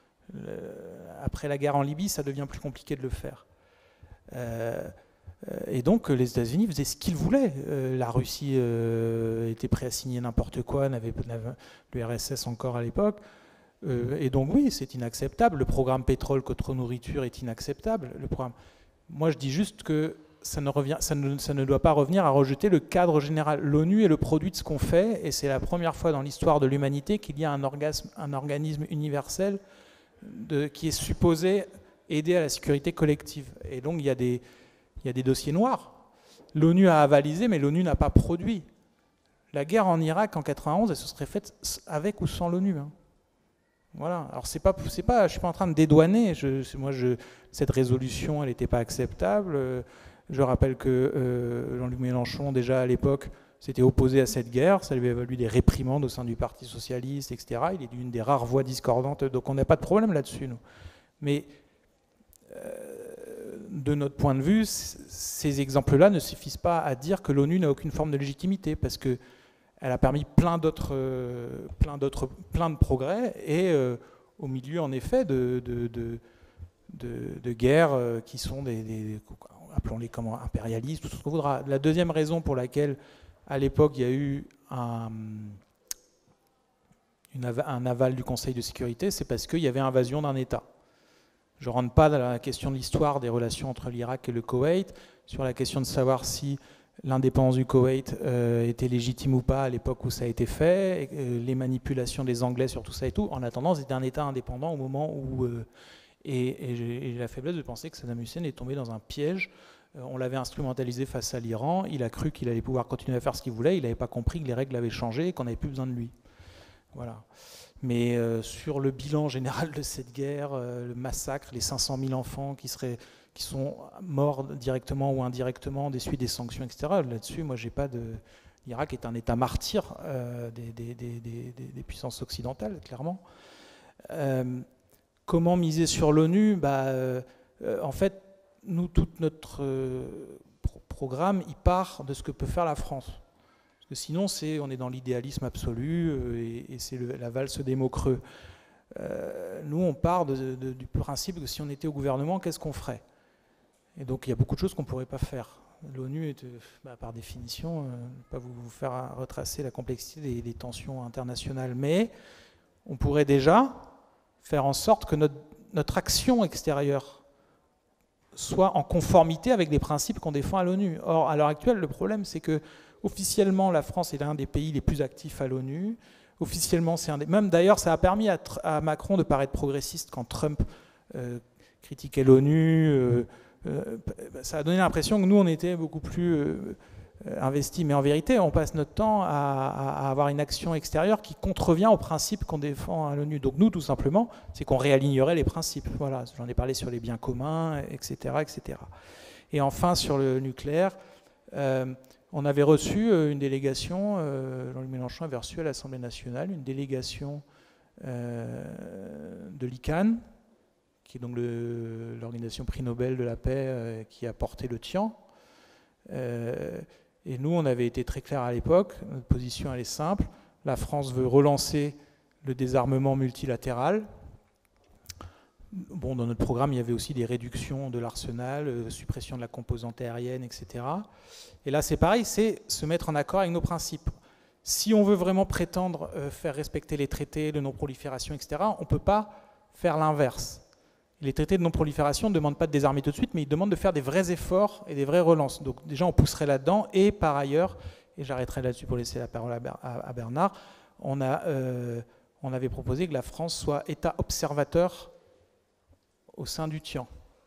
Speaker 1: Après la guerre en Libye, ça devient plus compliqué de le faire. Euh, et donc les États-Unis faisaient ce qu'ils voulaient. Euh, la Russie euh, était prête à signer n'importe quoi, n'avait le R S S encore à l'époque. Euh, et donc oui, c'est inacceptable. Le programme pétrole contre nourriture est inacceptable. Le programme... Moi, je dis juste que Ça ne, revient, ça, ne, ça ne doit pas revenir à rejeter le cadre général. L'ONU est le produit de ce qu'on fait, et c'est la première fois dans l'histoire de l'humanité qu'il y a un, orgasme, un organisme universel de, qui est supposé aider à la sécurité collective. Et donc il y a des, il y a des dossiers noirs. L'ONU a avalisé, mais l'ONU n'a pas produit. La guerre en Irak en quatre-vingt-onze, elle se serait faite avec ou sans l'ONU. Hein. Voilà. Alors c'est pas, c'est pas, je suis pas en train de dédouaner. Je, moi, je, cette résolution, elle n'était pas acceptable. Je rappelle que euh, Jean-Luc Mélenchon, déjà à l'époque, s'était opposé à cette guerre. Ça lui a valu des réprimandes au sein du Parti socialiste, et cetera. Il est une des rares voix discordantes, donc on n'a pas de problème là-dessus, nous. Mais euh, de notre point de vue, ces exemples-là ne suffisent pas à dire que l'ONU n'a aucune forme de légitimité, parce qu'elle a permis plein d'autres, euh, plein d'autres, plein de progrès, et euh, au milieu, en effet, de, de, de, de, de guerres euh, qui sont des... des appelons-les comment, impérialistes, tout ce qu'on voudra. La deuxième raison pour laquelle, à l'époque, il y a eu un, une, un aval du Conseil de sécurité, c'est parce qu'il y avait invasion d'un État. Je ne rentre pas dans la question de l'histoire des relations entre l'Irak et le Koweït, sur la question de savoir si l'indépendance du Koweït euh, était légitime ou pas à l'époque où ça a été fait, et, euh, les manipulations des Anglais sur tout ça et tout. En attendant, c'était un État indépendant au moment où... Euh, Et, et j'ai la faiblesse de penser que Saddam Hussein est tombé dans un piège. Euh, on l'avait instrumentalisé face à l'Iran. Il a cru qu'il allait pouvoir continuer à faire ce qu'il voulait. Il n'avait pas compris que les règles avaient changé et qu'on n'avait plus besoin de lui. Voilà. Mais euh, sur le bilan général de cette guerre, euh, le massacre, les cinq cent mille enfants qui, seraient, qui sont morts directement ou indirectement des suites des sanctions, et cetera. Là-dessus, moi, j'ai pas de... L'Irak est un État martyr euh, des, des, des, des, des puissances occidentales, clairement. Euh, Comment miser sur l'ONU bah, euh, En fait, nous, tout notre euh, pro programme, il part de ce que peut faire la France. Parce que sinon, c'est, on est dans l'idéalisme absolu euh, et, et c'est la valse des mots creux. Euh, nous, on part de, de, du principe que si on était au gouvernement, qu'est-ce qu'on ferait? Et donc, il y a beaucoup de choses qu'on ne pourrait pas faire. L'ONU est, bah, par définition, euh, pas vous, vous faire retracer la complexité des, des tensions internationales, mais on pourrait déjà faire en sorte que notre, notre action extérieure soit en conformité avec les principes qu'on défend à l'ONU. Or, à l'heure actuelle, le problème, c'est que officiellement, la France est l'un des pays les plus actifs à l'ONU. Officiellement, c'est un des... Même d'ailleurs, ça a permis à, à Macron de paraître progressiste quand Trump euh, critiquait l'ONU. Euh, euh, ça a donné l'impression que nous, on était beaucoup plus euh, investis. Mais en vérité, on passe notre temps à, à avoir une action extérieure qui contrevient aux principes qu'on défend à l'ONU. Donc nous, tout simplement, c'est qu'on réalignerait les principes. Voilà, j'en ai parlé sur les biens communs, et cetera, et cetera. Et enfin, sur le nucléaire, euh, on avait reçu une délégation, euh, Jean-Luc Mélenchon avait reçu à l'Assemblée nationale une délégation euh, de l'I C A N, qui est donc l'organisation prix Nobel de la paix euh, qui a porté le Tian. Euh, et nous, on avait été très clairs à l'époque, notre position elle est simple, la France veut relancer le désarmement multilatéral. Bon, dans notre programme, il y avait aussi des réductions de l'arsenal, euh, suppression de la composante aérienne, et cetera. Et là, c'est pareil, c'est se mettre en accord avec nos principes. Si on veut vraiment prétendre euh, faire respecter les traités de non-prolifération, et cetera, on ne peut pas faire l'inverse. Les traités de non-prolifération ne demandent pas de désarmer tout de suite, mais ils demandent de faire des vrais efforts et des vraies relances. Donc déjà, on pousserait là-dedans. Et par ailleurs, et j'arrêterai là-dessus pour laisser la parole à Bernard, on, a, euh, on avait proposé que la France soit État observateur au sein du Tian,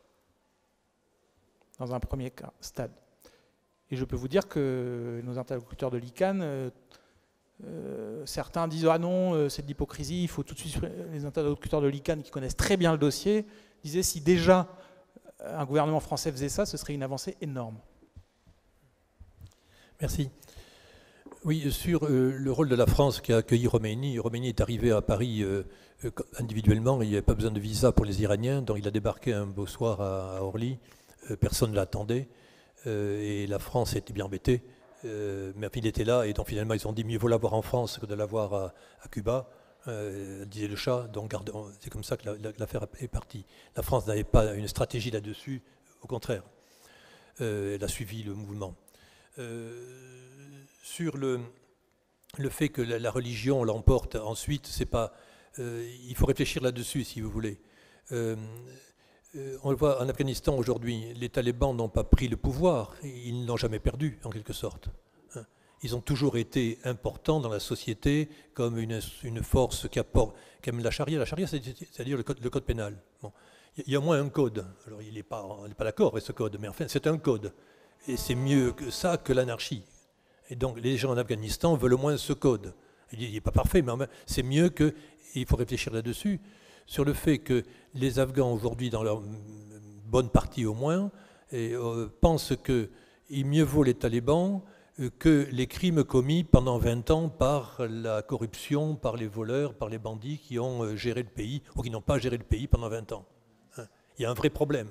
Speaker 1: dans un premier stade. Et je peux vous dire que nos interlocuteurs de l'I C A N, euh, euh, certains disent « Ah non, euh, c'est de l'hypocrisie, il faut tout de suite… » Les interlocuteurs de l'I C A N, qui connaissent très bien le dossier, disaient « Si déjà un gouvernement français faisait ça, ce serait une avancée énorme. »
Speaker 2: Merci. Oui, sur euh, le rôle de la France qui a accueilli Khomeini. Khomeini est arrivé à Paris euh, euh, individuellement, il n'y avait pas besoin de visa pour les Iraniens, donc il a débarqué un beau soir à, à Orly, euh, personne ne l'attendait, euh, et la France était bien embêtée, euh, mais il était là, et donc finalement ils ont dit mieux vaut l'avoir en France que de l'avoir à, à Cuba, euh, disait le chat, donc c'est comme ça que l'affaire la, est partie. La France n'avait pas une stratégie là-dessus, au contraire, euh, elle a suivi le mouvement. Euh, sur le, le fait que la, la religion l'emporte ensuite, c'est pas, euh, il faut réfléchir là-dessus si vous voulez. Euh, euh, on le voit en Afghanistan aujourd'hui, les talibans n'ont pas pris le pouvoir, ils ne l'ont jamais perdu en quelque sorte. Hein. Ils ont toujours été importants dans la société comme une, une force qui apporte, qui aime la charia. La charia, c'est-à-dire le code, le code pénal. Bon. Il y a au moins un code. Alors il n'est pas, on n'est pas d'accord avec ce code, mais enfin c'est un code. Et c'est mieux que ça que l'anarchie. Et donc les gens en Afghanistan veulent au moins ce code. Il n'est pas parfait, mais c'est mieux que... Il faut réfléchir là-dessus, sur le fait que les Afghans aujourd'hui, dans leur bonne partie au moins, et, euh, pensent qu'il mieux vaut les talibans que les crimes commis pendant vingt ans par la corruption, par les voleurs, par les bandits qui ont géré le pays, ou qui n'ont pas géré le pays pendant vingt ans. Hein. Il y a un vrai problème.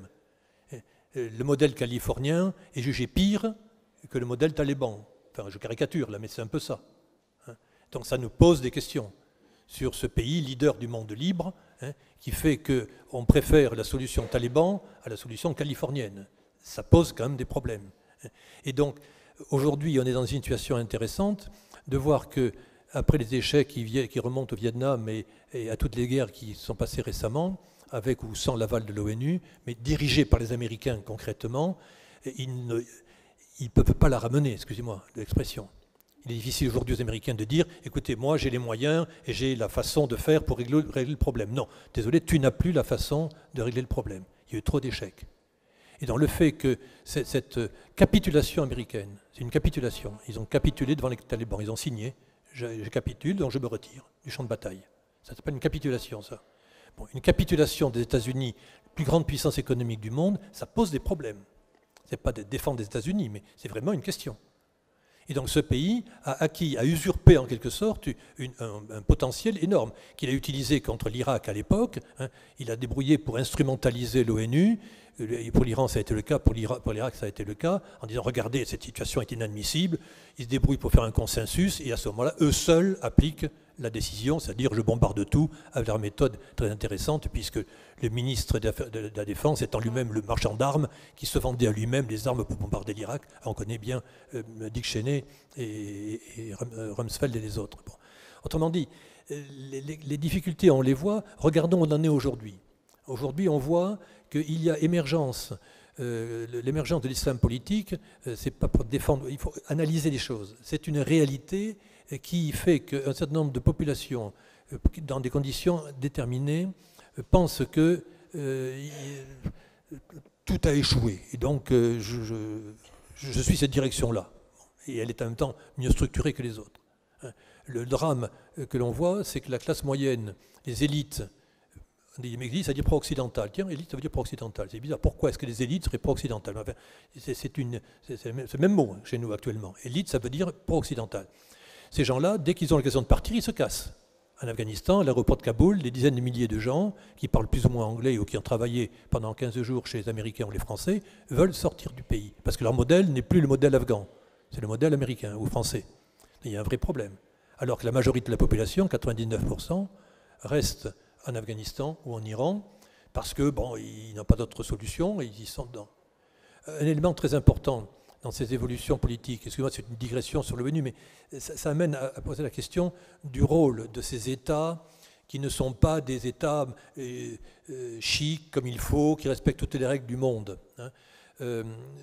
Speaker 2: Le modèle californien est jugé pire que le modèle taliban. Enfin, je caricature là, mais c'est un peu ça. Hein. Donc ça nous pose des questions sur ce pays, leader du monde libre, hein, qui fait qu'on préfère la solution taliban à la solution californienne. Ça pose quand même des problèmes. Et donc, aujourd'hui, on est dans une situation intéressante de voir que, après les échecs qui, qui remontent au Vietnam et, et à toutes les guerres qui sont passées récemment, avec ou sans l'aval de l'ONU, mais dirigées par les Américains concrètement, ils ne ils peuvent pas la ramener, excusez-moi de l'expression. Il est difficile aujourd'hui aux Américains de dire « Écoutez, moi j'ai les moyens et j'ai la façon de faire pour régler, régler le problème. » Non, désolé, tu n'as plus la façon de régler le problème. Il y a eu trop d'échecs. Et dans le fait que cette, cette capitulation américaine, c'est une capitulation, ils ont capitulé devant les talibans, ils ont signé, je, je capitule, donc je me retire du champ de bataille. Ça s'appelle une capitulation, ça. Bon, une capitulation des États-Unis, la plus grande puissance économique du monde, ça pose des problèmes. Ce n'est pas de défendre les États-Unis, mais c'est vraiment une question. Et donc ce pays a acquis, a usurpé en quelque sorte une, un, un potentiel énorme qu'il a utilisé contre l'Irak à l'époque. Hein. Il a débrouillé pour instrumentaliser l'ONU. Pour l'Iran, ça a été le cas. Pour l'Irak, ça a été le cas. En disant, regardez, cette situation est inadmissible. Ils se débrouillent pour faire un consensus. Et à ce moment-là, eux seuls appliquent la décision, c'est-à-dire je bombarde tout, avec leur méthode très intéressante, puisque le ministre de la Défense étant lui-même le marchand d'armes, qui se vendait à lui-même les armes pour bombarder l'Irak. On connaît bien euh, Dick Cheney et, et Rumsfeld et les autres. Bon. Autrement dit, les, les, les difficultés, on les voit. Regardons où on en est aujourd'hui. Aujourd'hui, on voit qu'il y a émergence, euh, l'émergence de l'islam politique. Euh, c'est pas pour défendre, il faut analyser les choses. C'est une réalité qui fait qu'un certain nombre de populations, euh, dans des conditions déterminées, euh, pensent que euh, tout a échoué. Et donc, euh, je, je, je suis cette direction-là. Et elle est en même temps mieux structurée que les autres. Le drame que l'on voit, c'est que la classe moyenne, les élites, élites, ça veut dire pro-occidental. Tiens, élite, ça veut dire pro-occidental. C'est bizarre. Pourquoi est-ce que les élites seraient pro-occidentales? Enfin, c'est le même mot chez nous actuellement. Élite, ça veut dire pro-occidental. Ces gens-là, dès qu'ils ont l'occasion de partir, ils se cassent. En Afghanistan, à l'aéroport de Kaboul, des dizaines de milliers de gens qui parlent plus ou moins anglais ou qui ont travaillé pendant quinze jours chez les Américains ou les Français veulent sortir du pays. Parce que leur modèle n'est plus le modèle afghan, c'est le modèle américain ou français. Il y a un vrai problème. Alors que la majorité de la population, quatre-vingt-dix-neuf pour cent, reste en Afghanistan ou en Iran parce que bon, ils n'ont pas d'autre solution et ils y sont dedans. Un élément très important dans ces évolutions politiques, excusez-moi, c'est une digression sur le menu, mais ça, ça amène à, à poser la question du rôle de ces États qui ne sont pas des États euh, euh, chics comme il faut, qui respectent toutes les règles du monde. Hein. Euh,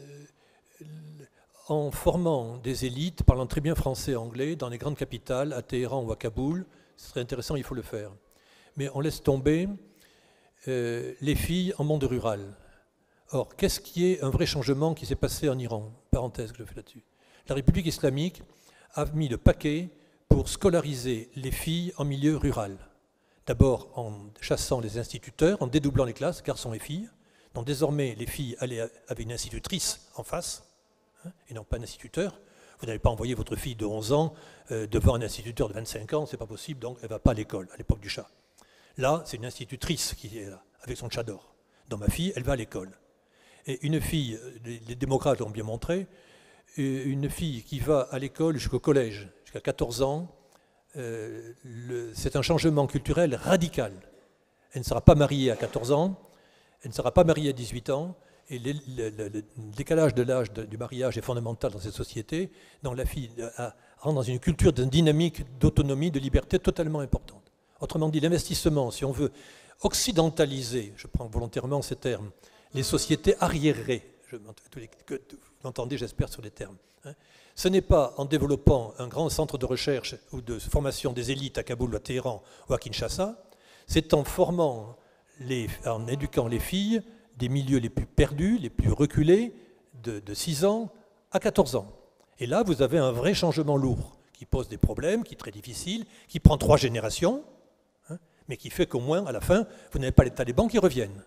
Speaker 2: en formant des élites parlant très bien français et anglais dans les grandes capitales, à Téhéran ou à Kaboul, ce serait intéressant, il faut le faire. Mais on laisse tomber euh, les filles en monde rural. Or, qu'est-ce qui est un vrai changement qui s'est passé en Iran? Parenthèse que je fais là-dessus. La République islamique a mis le paquet pour scolariser les filles en milieu rural. D'abord en chassant les instituteurs, en dédoublant les classes, garçons et filles. Donc désormais, les filles allaient avec une institutrice en face, hein, et non pas un instituteur. Vous n'allez pas envoyer votre fille de onze ans euh, devant un instituteur de vingt-cinq ans, c'est pas possible, donc elle ne va pas à l'école, à l'époque du chat. Là, c'est une institutrice qui est là, avec son chat d'or. Dans ma fille, elle va à l'école. Et une fille, les démocrates l'ont bien montré, une fille qui va à l'école jusqu'au collège, jusqu'à quatorze ans, euh, c'est un changement culturel radical. Elle ne sera pas mariée à quatorze ans, elle ne sera pas mariée à dix-huit ans, et le, le, le, le décalage de l'âge du mariage est fondamental dans cette société, donc la fille a, rentre dans une culture d'une dynamique d'autonomie, de liberté totalement importante. Autrement dit, l'investissement, si on veut occidentaliser, je prends volontairement ces termes, les sociétés arriérées, je, que vous m'entendez, j'espère, sur les termes. Hein. Ce n'est pas en développant un grand centre de recherche ou de formation des élites à Kaboul, à Téhéran ou à Kinshasa, c'est en formant, les, en éduquant les filles des milieux les plus perdus, les plus reculés, de, de six ans à quatorze ans. Et là, vous avez un vrai changement lourd qui pose des problèmes, qui est très difficile, qui prend trois générations, hein, mais qui fait qu'au moins, à la fin, vous n'avez pas les talibans qui reviennent.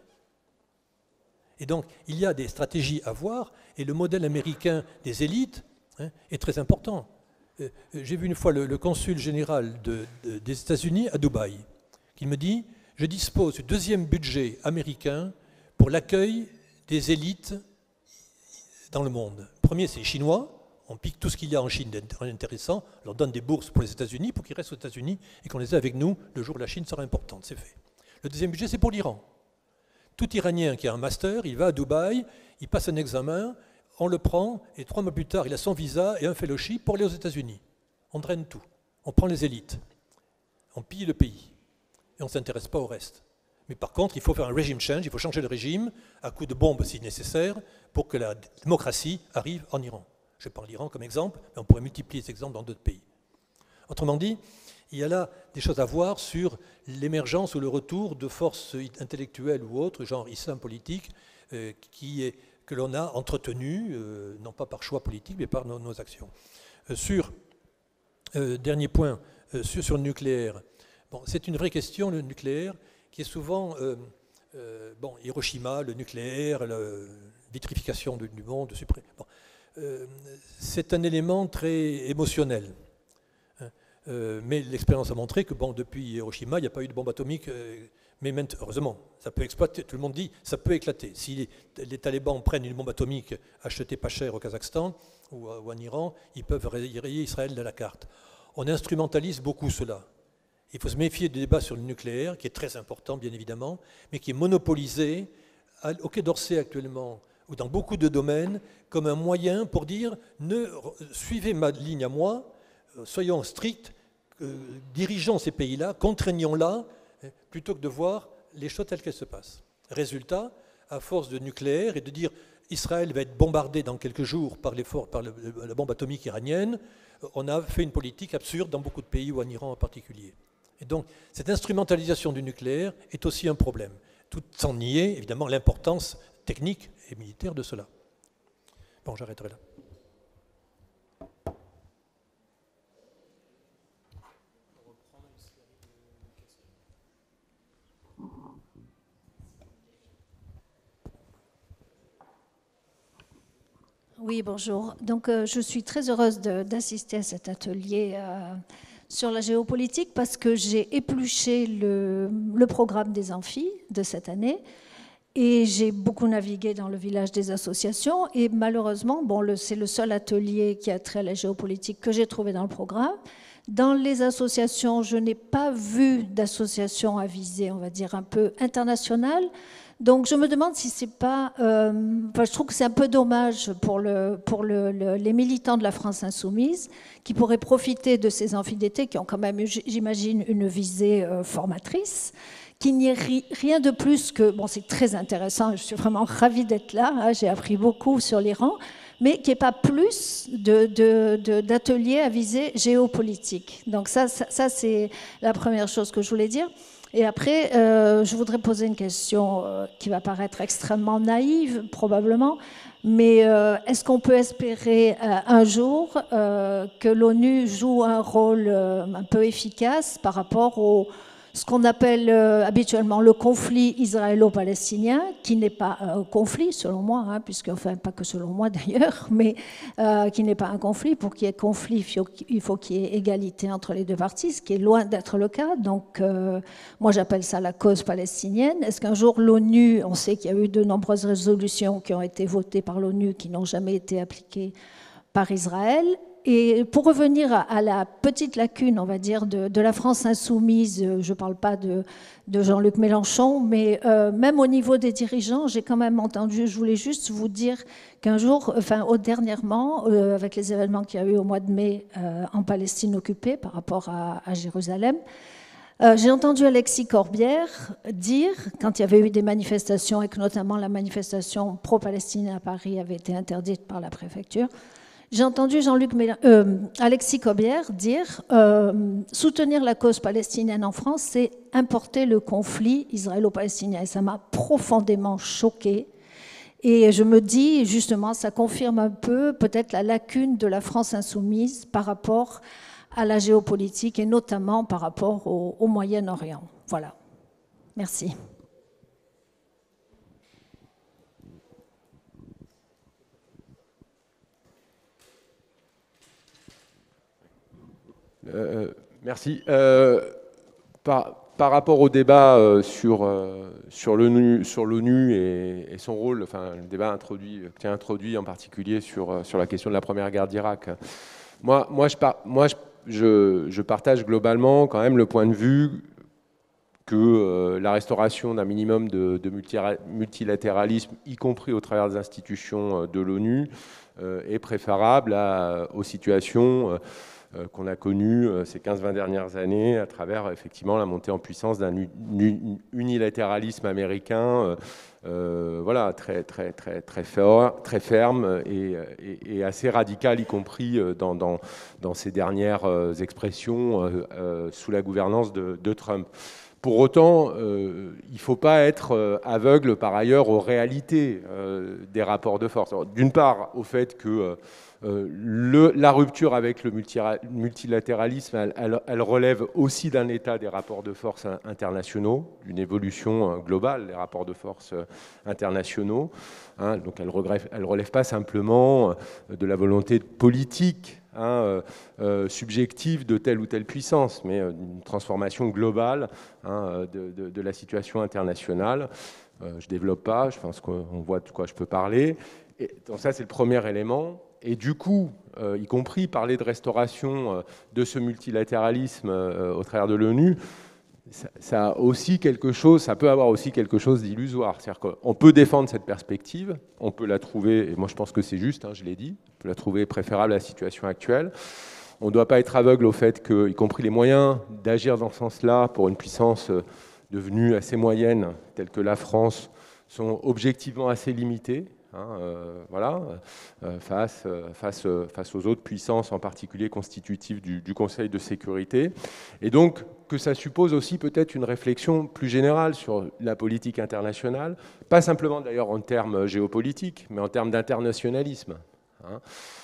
Speaker 2: Et donc, il y a des stratégies à voir, et le modèle américain des élites hein, est très important. Euh, J'ai vu une fois le, le consul général de, de, des États-Unis à Dubaï, qui me dit « Je dispose du deuxième budget américain pour l'accueil des élites dans le monde. Le premier, c'est les Chinois. On pique tout ce qu'il y a en Chine d'intéressant, on leur donne des bourses pour les États-Unis, pour qu'ils restent aux États-Unis, et qu'on les ait avec nous le jour où la Chine sera importante. C'est fait. Le deuxième budget, c'est pour l'Iran. Tout Iranien qui a un master, il va à Dubaï, il passe un examen, on le prend, et trois mois plus tard, il a son visa et un fellowship pour aller aux États-Unis. On draine tout. On prend les élites. On pille le pays. Et on ne s'intéresse pas au reste. Mais par contre, il faut faire un régime change, il faut changer le régime, à coup de bombe si nécessaire, pour que la démocratie arrive en Iran. Je prends l'Iran comme exemple, mais on pourrait multiplier ces exemples dans d'autres pays. Autrement dit, il y a là des choses à voir sur l'émergence ou le retour de forces intellectuelles ou autres, genre islam politique, euh, qui est, que l'on a entretenu, euh, non pas par choix politique, mais par nos, nos actions. Euh, sur, euh, dernier point, euh, sur, sur le nucléaire. Bon, c'est une vraie question, le nucléaire, qui est souvent, euh, euh, bon, Hiroshima, le nucléaire, la vitrification du, du monde, bon, euh, c'est un élément très émotionnel. Euh, mais l'expérience a montré que bon, depuis Hiroshima, il n'y a pas eu de bombe atomique, euh, mais maintenant, heureusement, ça peut exploiter, tout le monde dit, ça peut éclater. Si les, les talibans prennent une bombe atomique achetée pas cher au Kazakhstan ou, ou en Iran, ils peuvent rayer Israël de la carte. On instrumentalise beaucoup cela. Il faut se méfier du débat sur le nucléaire, qui est très important, bien évidemment, mais qui est monopolisé au Quai d'Orsay actuellement, ou dans beaucoup de domaines, comme un moyen pour dire, ne suivez ma ligne à moi, soyons stricts, euh, dirigeons ces pays-là, contraignons-la, plutôt que de voir les choses telles qu'elles se passent. Résultat, à force de nucléaire et de dire Israël va être bombardé dans quelques jours par, les for- par le, la bombe atomique iranienne, on a fait une politique absurde dans beaucoup de pays, ou en Iran en particulier. Et donc, cette instrumentalisation du nucléaire est aussi un problème, tout sans nier, évidemment, l'importance technique et militaire de cela. Bon, j'arrêterai là.
Speaker 7: Oui, bonjour. Donc, euh, je suis très heureuse de, d'assister à cet atelier euh, sur la géopolitique parce que j'ai épluché le, le programme des amphis de cette année et j'ai beaucoup navigué dans le village des associations et malheureusement, bon, le, c'est le seul atelier qui a trait à la géopolitique que j'ai trouvé dans le programme. Dans les associations, je n'ai pas vu d'association à visée, on va dire, un peu internationale. Donc je me demande si c'est pas... Euh, enfin, je trouve que c'est un peu dommage pour, le, pour le, le, les militants de la France insoumise qui pourraient profiter de ces amphis d'été qui ont quand même, j'imagine, une visée euh, formatrice, qu'il n'y ait ri, rien de plus que... Bon, c'est très intéressant, je suis vraiment ravie d'être là, hein, j'ai appris beaucoup sur l'Iran, mais qu'il n'y ait pas plus de, de, de, d'ateliers à visée géopolitique. Donc ça, ça, ça, c'est la première chose que je voulais dire. Et après, euh, je voudrais poser une question euh, qui va paraître extrêmement naïve, probablement, mais euh, est-ce qu'on peut espérer euh, un jour euh, que l'ONU joue un rôle euh, un peu efficace par rapport au ce qu'on appelle euh, habituellement le conflit israélo-palestinien, qui n'est pas un conflit selon moi, hein, puisque, enfin pas que selon moi d'ailleurs, mais euh, qui n'est pas un conflit. Pour qu'il y ait conflit, il faut qu'il y ait égalité entre les deux parties, ce qui est loin d'être le cas. Donc euh, moi j'appelle ça la cause palestinienne. Est-ce qu'un jour l'ONU, on sait qu'il y a eu de nombreuses résolutions qui ont été votées par l'ONU, qui n'ont jamais été appliquées par Israël. Et pour revenir à la petite lacune, on va dire, de, de la France insoumise, je ne parle pas de, de Jean-Luc Mélenchon, mais euh, même au niveau des dirigeants, j'ai quand même entendu, je voulais juste vous dire qu'un jour, enfin, au, dernièrement, euh, avec les événements qu'il y a eu au mois de mai euh, en Palestine occupée par rapport à, à Jérusalem, Euh, j'ai entendu Alexis Corbière dire, quand il y avait eu des manifestations, et que notamment la manifestation pro-palestinienne à Paris avait été interdite par la préfecture, j'ai entendu Jean-Luc Mélen... euh, Alexis Corbière dire euh, soutenir la cause palestinienne en France, c'est importer le conflit israélo-palestinien. Et ça m'a profondément choquée. Et je me dis, justement, ça confirme un peu peut-être la lacune de la France insoumise par rapport à la géopolitique et notamment par rapport au, au Moyen-Orient. Voilà. Merci.
Speaker 8: Euh, merci. Euh, par, par rapport au débat euh, sur, euh, sur l'ONU, sur l'ONU et, et son rôle, enfin le débat introduit, qui a introduit en particulier sur, sur la question de la première guerre d'Irak, moi, moi, je, moi je, je, je partage globalement quand même le point de vue que euh, la restauration d'un minimum de, de multilatéralisme, y compris au travers des institutions de l'ONU, euh, est préférable à, aux situations euh, qu'on a connu ces quinze vingt dernières années à travers effectivement la montée en puissance d'un unilatéralisme américain euh, voilà, très, très, très, très, fort, très ferme et, et, et assez radical, y compris dans, dans, dans ces dernières expressions euh, sous la gouvernance de, de Trump. Pour autant, euh, il ne faut pas être aveugle par ailleurs aux réalités euh, des rapports de force. D'une part, au fait que Euh, le, la rupture avec le multilatéralisme, elle, elle, elle relève aussi d'un état des rapports de force internationaux, d'une évolution globale des rapports de force internationaux. Hein, donc elle ne relève pas simplement de la volonté politique hein, euh, subjective de telle ou telle puissance, mais d'une transformation globale hein, de, de, de la situation internationale. Euh, je ne développe pas, je pense qu'on voit de quoi je peux parler. Et, donc ça, c'est le premier élément. Et du coup, euh, y compris parler de restauration euh, de ce multilatéralisme euh, au travers de l'ONU, ça, ça a aussi quelque chose, ça peut avoir aussi quelque chose d'illusoire. C'est-à-dire qu'on peut défendre cette perspective, on peut la trouver, et moi je pense que c'est juste, hein, je l'ai dit, on peut la trouver préférable à la situation actuelle. on ne doit pas être aveugle au fait que, y compris les moyens d'agir dans ce sens-là pour une puissance devenue assez moyenne, telle que la France, sont objectivement assez limités. Hein, euh, voilà, euh, face, euh, face, euh, face aux autres puissances, en particulier constitutives du, du Conseil de sécurité. Et donc, que ça suppose aussi peut-être une réflexion plus générale sur la politique internationale, pas simplement d'ailleurs en termes géopolitiques, mais en termes d'internationalisme, hein,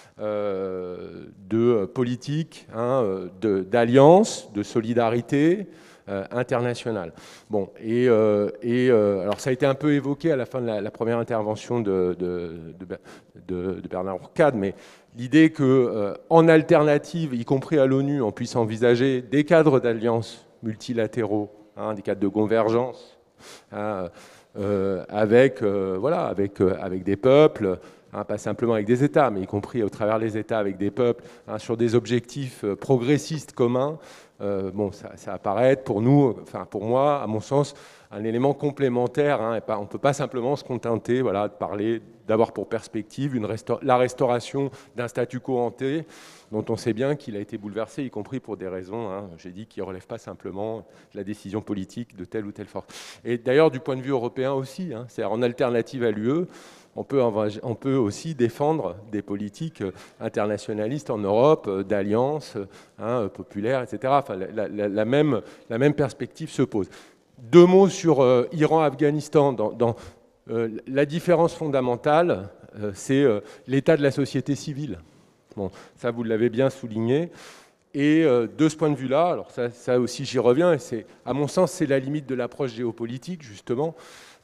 Speaker 8: euh, de politique, hein, d'alliance, de, de solidarité, Euh, international. Bon, et, euh, et euh, alors ça a été un peu évoqué à la fin de la, la première intervention de, de, de, de, de Bernard Hourcade, mais l'idée que, euh, en alternative, y compris à l'ONU, on puisse envisager des cadres d'alliance multilatéraux, hein, des cadres de convergence, hein, euh, avec, euh, voilà, avec, euh, avec des peuples, hein, pas simplement avec des États, mais y compris au travers des États avec des peuples, hein, sur des objectifs euh, progressistes communs. Euh, bon, ça, ça apparaît pour nous, enfin pour moi, à mon sens, un élément complémentaire. Hein, et pas, on ne peut pas simplement se contenter, voilà, de parler, d'avoir pour perspective une resta la restauration d'un statu quo hanté, dont on sait bien qu'il a été bouleversé, y compris pour des raisons, hein, j'ai dit, qui ne relèvent pas simplement de la décision politique de telle ou telle force. Et d'ailleurs, du point de vue européen aussi, hein, c'est-à-dire en alternative à l'U E, On peut, on peut aussi défendre des politiques internationalistes en Europe, d'alliance, hein, populaire, et cetera. Enfin, la, la, la, même, la même perspective se pose. Deux mots sur euh, Iran-Afghanistan. Dans, dans euh, la différence fondamentale, euh, c'est euh, l'état de la société civile. Bon, ça, vous l'avez bien souligné. Et euh, de ce point de vue-là, alors ça, ça aussi j'y reviens, et c'est, à mon sens, c'est la limite de l'approche géopolitique, justement,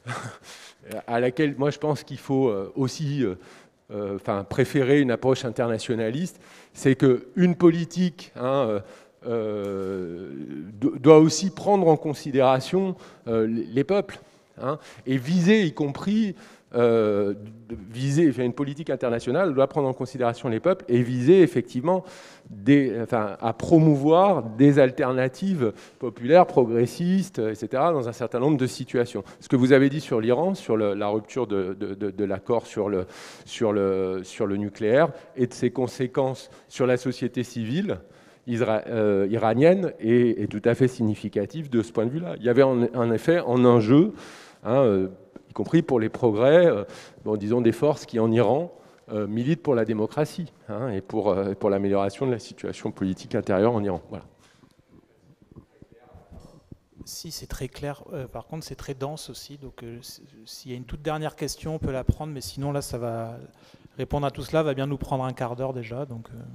Speaker 8: à laquelle moi je pense qu'il faut aussi euh, euh, enfin, préférer une approche internationaliste, c'est qu'une politique hein, euh, doit aussi prendre en considération euh, les peuples hein, et viser, y compris, euh, viser, enfin, une politique internationale doit prendre en considération les peuples et viser effectivement des, enfin, à promouvoir des alternatives populaires, progressistes, et cetera, dans un certain nombre de situations. Ce que vous avez dit sur l'Iran, sur le, la rupture de, de, de, de l'accord sur le, sur, le, sur le nucléaire et de ses conséquences sur la société civile isra euh, iranienne est, est tout à fait significatif de ce point de vue-là. Il y avait en, en effet en un jeu, hein, euh, y compris pour les progrès, euh, bon, disons des forces qui en Iran Euh, milite pour la démocratie hein, et pour, euh, pour l'amélioration de la situation politique intérieure en Iran. Voilà.
Speaker 1: Si, c'est très clair. Euh, par contre, c'est très dense aussi. Donc, euh, s'il y a une toute dernière question, on peut la prendre. Mais sinon, là, ça va répondre à tout cela va bien nous prendre un quart d'heure déjà. Donc, euh...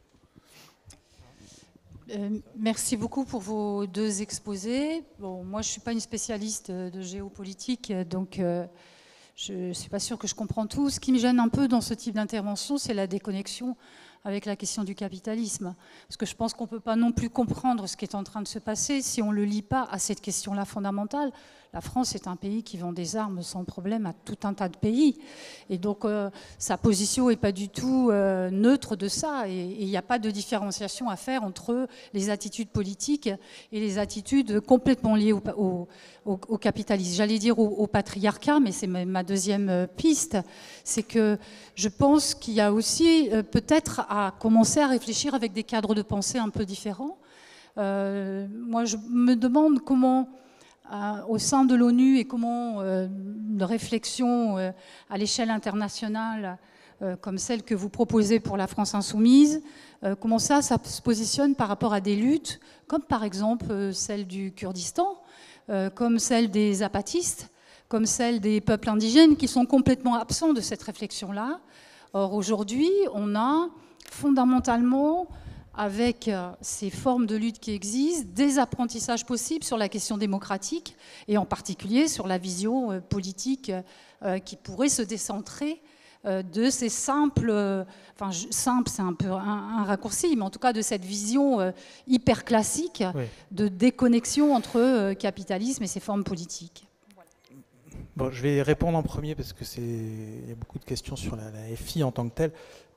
Speaker 9: Euh, merci beaucoup pour vos deux exposés. Bon, moi, je ne suis pas une spécialiste de géopolitique, donc euh, je ne suis pas sûre que je comprends tout. Ce qui me gêne un peu dans ce type d'intervention, c'est la déconnexion avec la question du capitalisme. Parce que je pense qu'on ne peut pas non plus comprendre ce qui est en train de se passer si on ne le lie pas à cette question-là fondamentale. La France est un pays qui vend des armes sans problème à tout un tas de pays. Et donc, euh, sa position n'est pas du tout euh, neutre de ça. Et il n'y a pas de différenciation à faire entre les attitudes politiques et les attitudes complètement liées au, au, au, au capitalisme. J'allais dire au, au patriarcat, mais c'est ma deuxième piste. C'est que je pense qu'il y a aussi euh, peut-être à commencer à réfléchir avec des cadres de pensée un peu différents. Euh, moi, je me demande comment... au sein de l'ONU et comment euh, une réflexion euh, à l'échelle internationale euh, comme celle que vous proposez pour la France insoumise, euh, comment ça, ça se positionne par rapport à des luttes comme par exemple euh, celle du Kurdistan, euh, comme celle des zapatistes, comme celle des peuples indigènes qui sont complètement absents de cette réflexion-là. Or aujourd'hui, on a fondamentalement... avec ces formes de lutte qui existent, des apprentissages possibles sur la question démocratique et en particulier sur la vision politique qui pourrait se décentrer de ces simples, enfin simple c'est un peu un, un raccourci, mais en tout cas de cette vision hyper classique oui. de déconnexion entre capitalisme et ses formes politiques. Voilà.
Speaker 1: Bon, je vais répondre en premier parce que c'est, il y a beaucoup de questions sur la, la F I en tant que telle.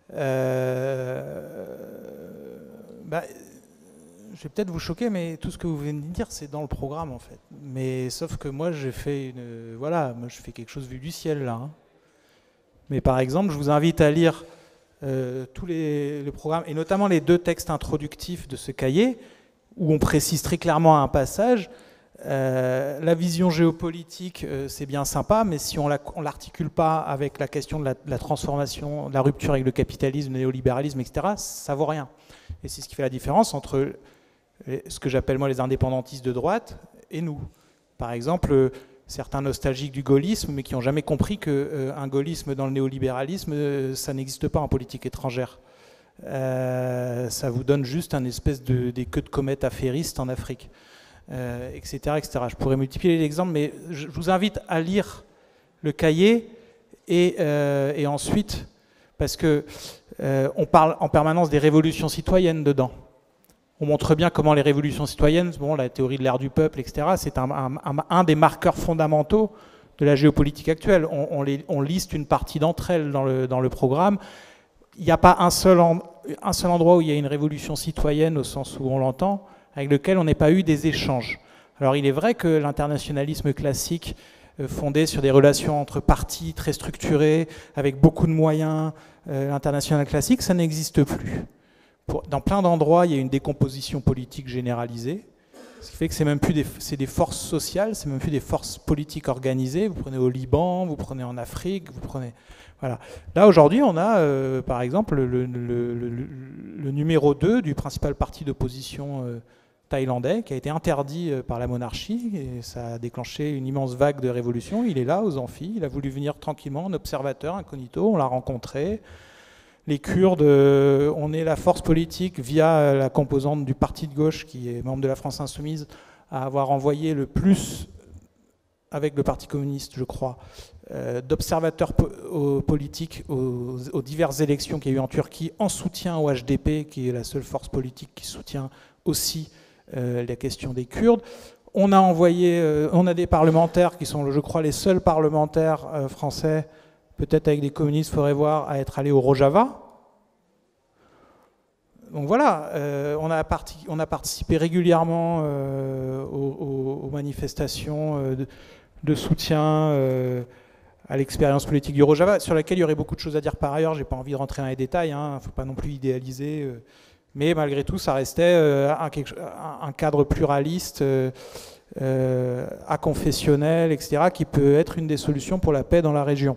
Speaker 1: Euh, bah, je vais peut-être vous choquer, mais tout ce que vous venez de dire, c'est dans le programme en fait. Mais sauf que moi, j'ai fait une, voilà, moi je fais quelque chose vu du ciel là. Hein. Mais par exemple, je vous invite à lire euh, tous les, les programmes, et notamment les deux textes introductifs de ce cahier, où on précise très clairement à un passage, euh, la vision géopolitique, euh, c'est bien sympa, mais si on ne l'articule pas avec la question de la, de la transformation, de la rupture avec le capitalisme, le néolibéralisme, et cetera, ça ne vaut rien. Et c'est ce qui fait la différence entre ce que j'appelle moi les indépendantistes de droite et nous. Par exemple, certains nostalgiques du gaullisme, mais qui n'ont jamais compris qu'un euh, gaullisme dans le néolibéralisme, euh, ça n'existe pas en politique étrangère. Euh, ça vous donne juste un espèce de des queues de comètes affairistes en Afrique, euh, et cetera, et cetera. Je pourrais multiplier les exemples, mais je vous invite à lire le cahier et, euh, et ensuite, parce que euh, on parle en permanence des révolutions citoyennes dedans. On montre bien comment les révolutions citoyennes, bon, la théorie de l'ère du peuple, et cetera, c'est un, un, un des marqueurs fondamentaux de la géopolitique actuelle. On, on, les, on liste une partie d'entre elles dans le, dans le programme. Il n'y a pas un seul, en, un seul endroit où il y a une révolution citoyenne, au sens où on l'entend, avec lequel on n'ait pas eu des échanges. Alors il est vrai que l'internationalisme classique, euh, fondé sur des relations entre partis très structurées, avec beaucoup de moyens, euh, l'international classique, ça n'existe plus. Pour, dans plein d'endroits, il y a une décomposition politique généralisée, ce qui fait que c'est même plus des, c'est des forces sociales, c'est même plus des forces politiques organisées. Vous prenez au Liban, vous prenez en Afrique, vous prenez... Voilà. Là, aujourd'hui, on a, euh, par exemple, le, le, le, le, le numéro deux du principal parti d'opposition euh, thaïlandais, qui a été interdit euh, par la monarchie, et ça a déclenché une immense vague de révolution. Il est là, aux Amphis, il a voulu venir tranquillement, en observateur, incognito, on l'a rencontré. Les Kurdes, euh, on est la force politique via la composante du parti de gauche qui est membre de la France Insoumise à avoir envoyé le plus, avec le Parti communiste, je crois, euh, d'observateurs po aux politiques aux, aux diverses élections qu'il y a eu en Turquie en soutien au H D P, qui est la seule force politique qui soutient aussi euh, la question des Kurdes. On a envoyé, euh, on a des parlementaires qui sont, je crois, les seuls parlementaires euh, français, peut-être avec des communistes, il faudrait voir, à être allés au Rojava. Donc voilà, euh, on, a parti, on a participé régulièrement euh, aux, aux, aux manifestations euh, de, de soutien euh, à l'expérience politique du Rojava, sur laquelle il y aurait beaucoup de choses à dire par ailleurs. Je n'ai pas envie de rentrer dans les détails, il hein, ne faut pas non plus idéaliser. Euh, mais malgré tout, ça restait euh, un, un cadre pluraliste, euh, euh, aconfessionnel, et cetera, qui peut être une des solutions pour la paix dans la région.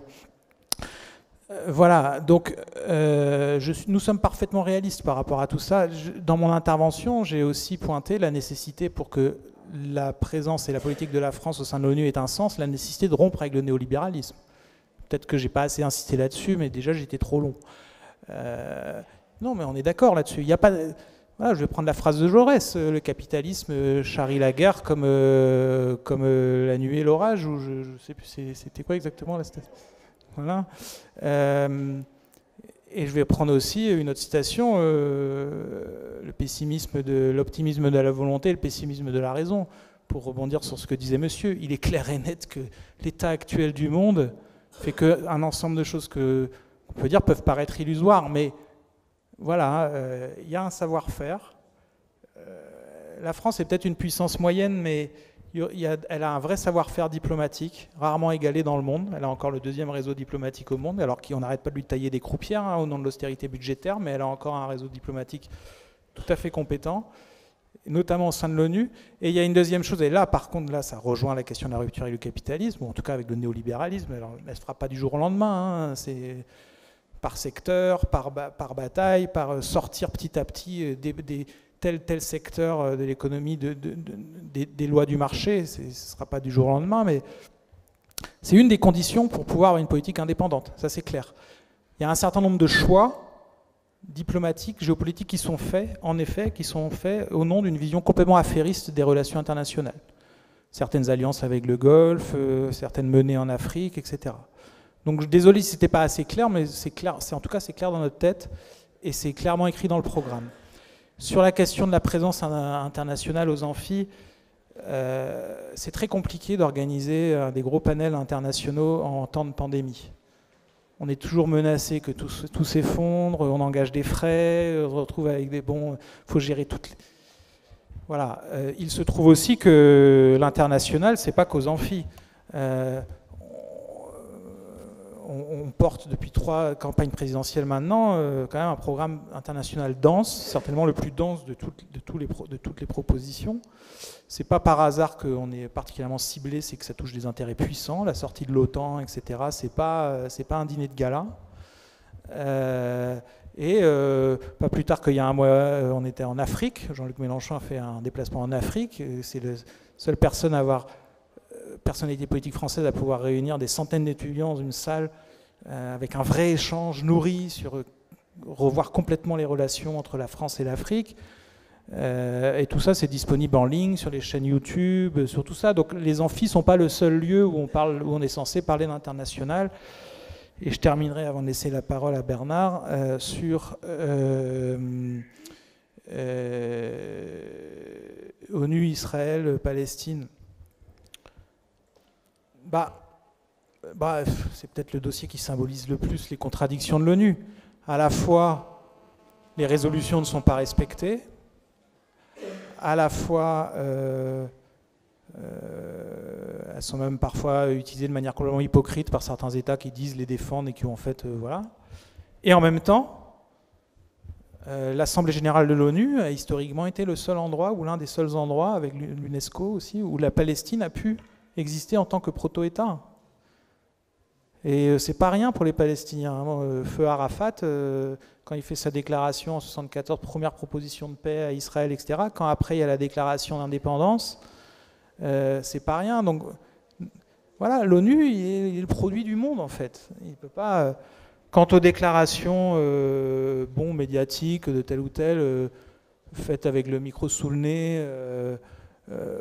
Speaker 1: Voilà, donc euh, je, nous sommes parfaitement réalistes par rapport à tout ça. Je, dans mon intervention, j'ai aussi pointé la nécessité, pour que la présence et la politique de la France au sein de l'ONU ait un sens, la nécessité de rompre avec le néolibéralisme. Peut-être que j'ai pas assez insisté là-dessus, mais déjà j'étais trop long. Euh, non, mais on est d'accord là-dessus. Il y a pas... Voilà, je vais prendre la phrase de Jaurès, le capitalisme charrie la guerre comme, euh, comme euh, la nuée et l'orage, ou je, je sais plus, c'était quoi exactement la citation ? Voilà. Euh, et je vais prendre aussi une autre citation, euh, le pessimisme de l'optimisme de la volonté, le pessimisme de la raison, pour rebondir sur ce que disait monsieur. Il est clair et net que l'état actuel du monde fait qu'un ensemble de choses que on peut dire peuvent paraître illusoires, mais voilà, euh, il y a un savoir-faire. Euh, la France est peut-être une puissance moyenne, mais il y a, elle a un vrai savoir-faire diplomatique, rarement égalé dans le monde. Elle a encore le deuxième réseau diplomatique au monde, alors qu'on n'arrête pas de lui tailler des croupières hein, au nom de l'austérité budgétaire, mais elle a encore un réseau diplomatique tout à fait compétent, notamment au sein de l'ONU. Et il y a une deuxième chose, et là, par contre, là, ça rejoint la question de la rupture avec le capitalisme, ou en tout cas avec le néolibéralisme. Alors, elle ne se fera pas du jour au lendemain, hein, c'est par secteur, par, par bataille, par sortir petit à petit des... des tel tel secteur de l'économie, de, de, de, des, des lois du marché, ce ne sera pas du jour au lendemain, mais c'est une des conditions pour pouvoir avoir une politique indépendante, ça c'est clair. Il y a un certain nombre de choix diplomatiques, géopolitiques qui sont faits, en effet, qui sont faits au nom d'une vision complètement affairiste des relations internationales. Certaines alliances avec le Golfe, euh, certaines menées en Afrique, et cetera. Donc désolé si ce n'était pas assez clair, mais c'est clair, en tout cas c'est clair dans notre tête, et c'est clairement écrit dans le programme. Sur la question de la présence internationale aux amphis, euh, c'est très compliqué d'organiser des gros panels internationaux en temps de pandémie. On est toujours menacé que tout, tout s'effondre, on engage des frais, on se retrouve avec des bons... Il faut gérer toutes les... Voilà. Euh, il se trouve aussi que l'international, c'est pas qu'aux amphis. Euh, on, on porte depuis trois campagnes présidentielles maintenant euh, quand même un programme international dense, certainement le plus dense de toutes, de tous les, de toutes les propositions. C'est pas par hasard qu'on est particulièrement ciblé, c'est que ça touche des intérêts puissants, la sortie de l'OTAN, et cetera. C'est pas, c'est pas un dîner de gala. Euh, et euh, pas plus tard qu'il y a un mois, on était en Afrique. Jean-Luc Mélenchon a fait un déplacement en Afrique. C'est la seule personne à avoir, personnalité politique française, à pouvoir réunir des centaines d'étudiants dans une salle euh, avec un vrai échange nourri sur euh, revoir complètement les relations entre la France et l'Afrique. Euh, et tout ça, c'est disponible en ligne sur les chaînes YouTube, sur tout ça. Donc les amphis ne sont pas le seul lieu où on, parle, où on est censé parler d'international. Et je terminerai, avant de laisser la parole à Bernard, euh, sur euh, euh, ONU, Israël, Palestine. Bah, bah, c'est peut-être le dossier qui symbolise le plus les contradictions de l'ONU. À la fois, les résolutions ne sont pas respectées, à la fois, euh, euh, elles sont même parfois utilisées de manière complètement hypocrite par certains États qui disent les défendre et qui ont en fait, euh, voilà. Et en même temps, euh, l'Assemblée générale de l'ONU a historiquement été le seul endroit, ou l'un des seuls endroits, avec l'UNESCO aussi, où la Palestine a pu exister en tant que proto-État. Et euh, c'est pas rien pour les Palestiniens. Hein. Feu Arafat, euh, quand il fait sa déclaration en soixante-quatorze, première proposition de paix à Israël, et cetera, quand après il y a la déclaration d'indépendance, euh, c'est pas rien. Donc voilà, l'ONU, il est, il est le produit du monde en fait. Il peut pas. Euh, quant aux déclarations euh, bon, médiatiques de tel ou tel, euh, faites avec le micro sous le nez, euh, euh,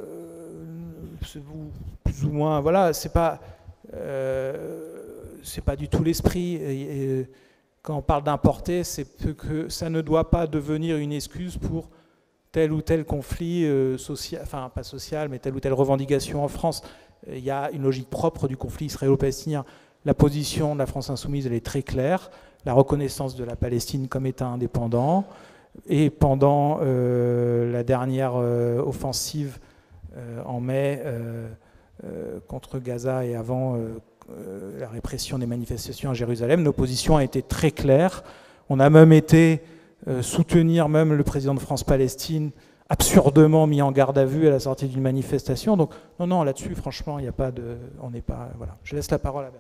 Speaker 1: plus ou moins, voilà, c'est pas. Euh, c'est pas du tout l'esprit. Et, et quand on parle d'importer, c'est que ça ne doit pas devenir une excuse pour tel ou tel conflit euh, social, enfin pas social, mais telle ou telle revendication en France. Il y a une logique propre du conflit israélo-palestinien. La position de la France insoumise, elle est très claire. La reconnaissance de la Palestine comme État indépendant. Et pendant euh, la dernière euh, offensive euh, en mai euh, euh, contre Gaza et avant euh, euh, la répression des manifestations à Jérusalem, nos positions ont été très claires. On a même été euh, soutenir même le président de France-Palestine, absurdement mis en garde à vue à la sortie d'une manifestation. Donc non, non, là-dessus, franchement, il n'y a pas de, on n'est pas, voilà. Je laisse la parole à Bernard.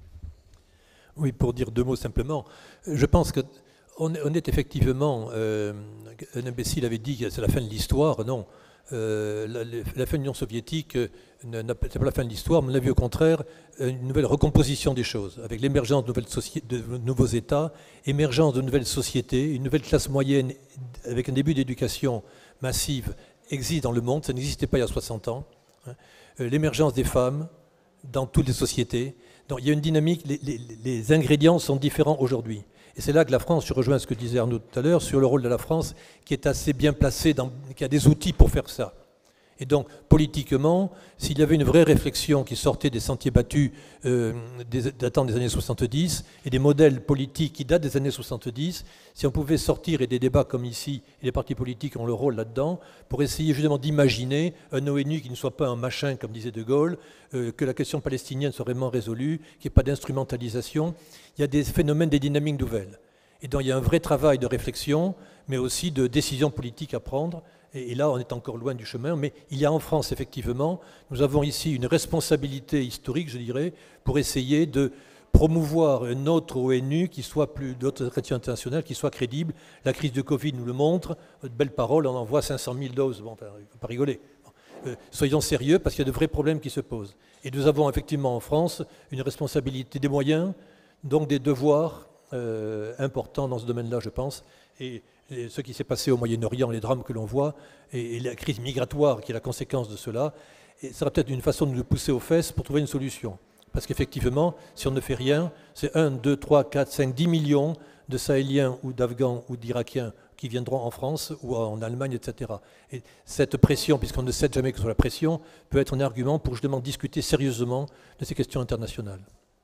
Speaker 2: Oui, pour dire deux mots simplement, je pense que on est, on est effectivement, euh, un imbécile avait dit que c'est la fin de l'histoire. Non, euh, la, la fin de l'Union soviétique, euh, c'est pas la fin de l'histoire, mais on a vu au contraire une nouvelle recomposition des choses, avec l'émergence de, de nouveaux États, émergence de nouvelles sociétés, une nouvelle classe moyenne avec un début d'éducation massive existe dans le monde, ça n'existait pas il y a soixante ans. Hein. L'émergence des femmes dans toutes les sociétés. Donc il y a une dynamique, les, les, les ingrédients sont différents aujourd'hui. Et c'est là que la France, je rejoins ce que disait Arnaud tout à l'heure, sur le rôle de la France, qui est assez bien placée, dans, qui a des outils pour faire ça. Et donc, politiquement, s'il y avait une vraie réflexion qui sortait des sentiers battus euh, des, datant des années soixante-dix, et des modèles politiques qui datent des années soixante-dix, si on pouvait sortir, et des débats comme ici, et les partis politiques ont le rôle là-dedans, pour essayer justement d'imaginer un ONU qui ne soit pas un machin, comme disait De Gaulle, euh, que la question palestinienne soit vraiment résolue, qu'il n'y ait pas d'instrumentalisation. Il y a des phénomènes, des dynamiques nouvelles. Et donc il y a un vrai travail de réflexion, mais aussi de décision politique à prendre. Et là, on est encore loin du chemin, mais il y a en France, effectivement, nous avons ici une responsabilité historique, je dirais, pour essayer de promouvoir un autre ONU qui soit plus, d'autres chrétiens internationaux, qui soit crédible. La crise de Covid nous le montre. De belles paroles, on envoie cinq cent mille doses. Bon, enfin, il ne faut pas rigoler. Bon, euh, soyons sérieux, parce qu'il y a de vrais problèmes qui se posent. Et nous avons effectivement en France une responsabilité, des moyens, donc des devoirs euh, importants dans ce domaine-là, je pense. Et Et ce qui s'est passé au Moyen-Orient, les drames que l'on voit, et, et la crise migratoire qui est la conséquence de cela, et ça sera peut-être une façon de nous pousser aux fesses pour trouver une solution. Parce qu'effectivement, si on ne fait rien, c'est un, deux, trois, quatre, cinq, dix millions de Sahéliens ou d'Afghans ou d'Irakiens qui viendront en France ou en Allemagne, et cetera. Et cette pression, puisqu'on ne cède jamais que sur la pression, peut être un argument pour justement discuter sérieusement de ces questions internationales.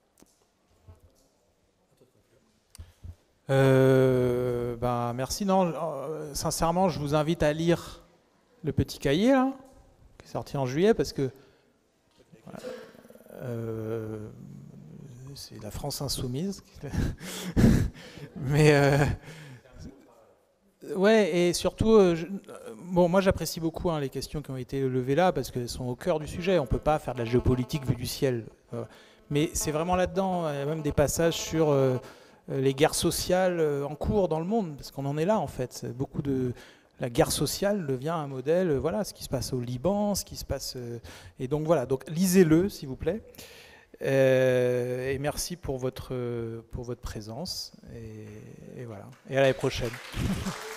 Speaker 1: Euh, ben, merci. Non, euh, sincèrement, je vous invite à lire le petit cahier là, qui est sorti en juillet, parce que voilà, euh, c'est la France insoumise. Mais euh, ouais, et surtout, euh, je, bon, moi j'apprécie beaucoup hein, les questions qui ont été levées là parce qu'elles sont au cœur du sujet. On ne peut pas faire de la géopolitique vue du ciel. Euh, mais c'est vraiment là-dedans. Il y a même des passages sur euh, les guerres sociales en cours dans le monde, parce qu'on en est là en fait. Beaucoup de la guerre sociale devient un modèle. Voilà, ce qui se passe au Liban, ce qui se passe. Euh, et donc voilà. Donc lisez-le, s'il vous plaît. Euh, et merci pour votre, pour votre présence. Et, et voilà. Et à l'année prochaine.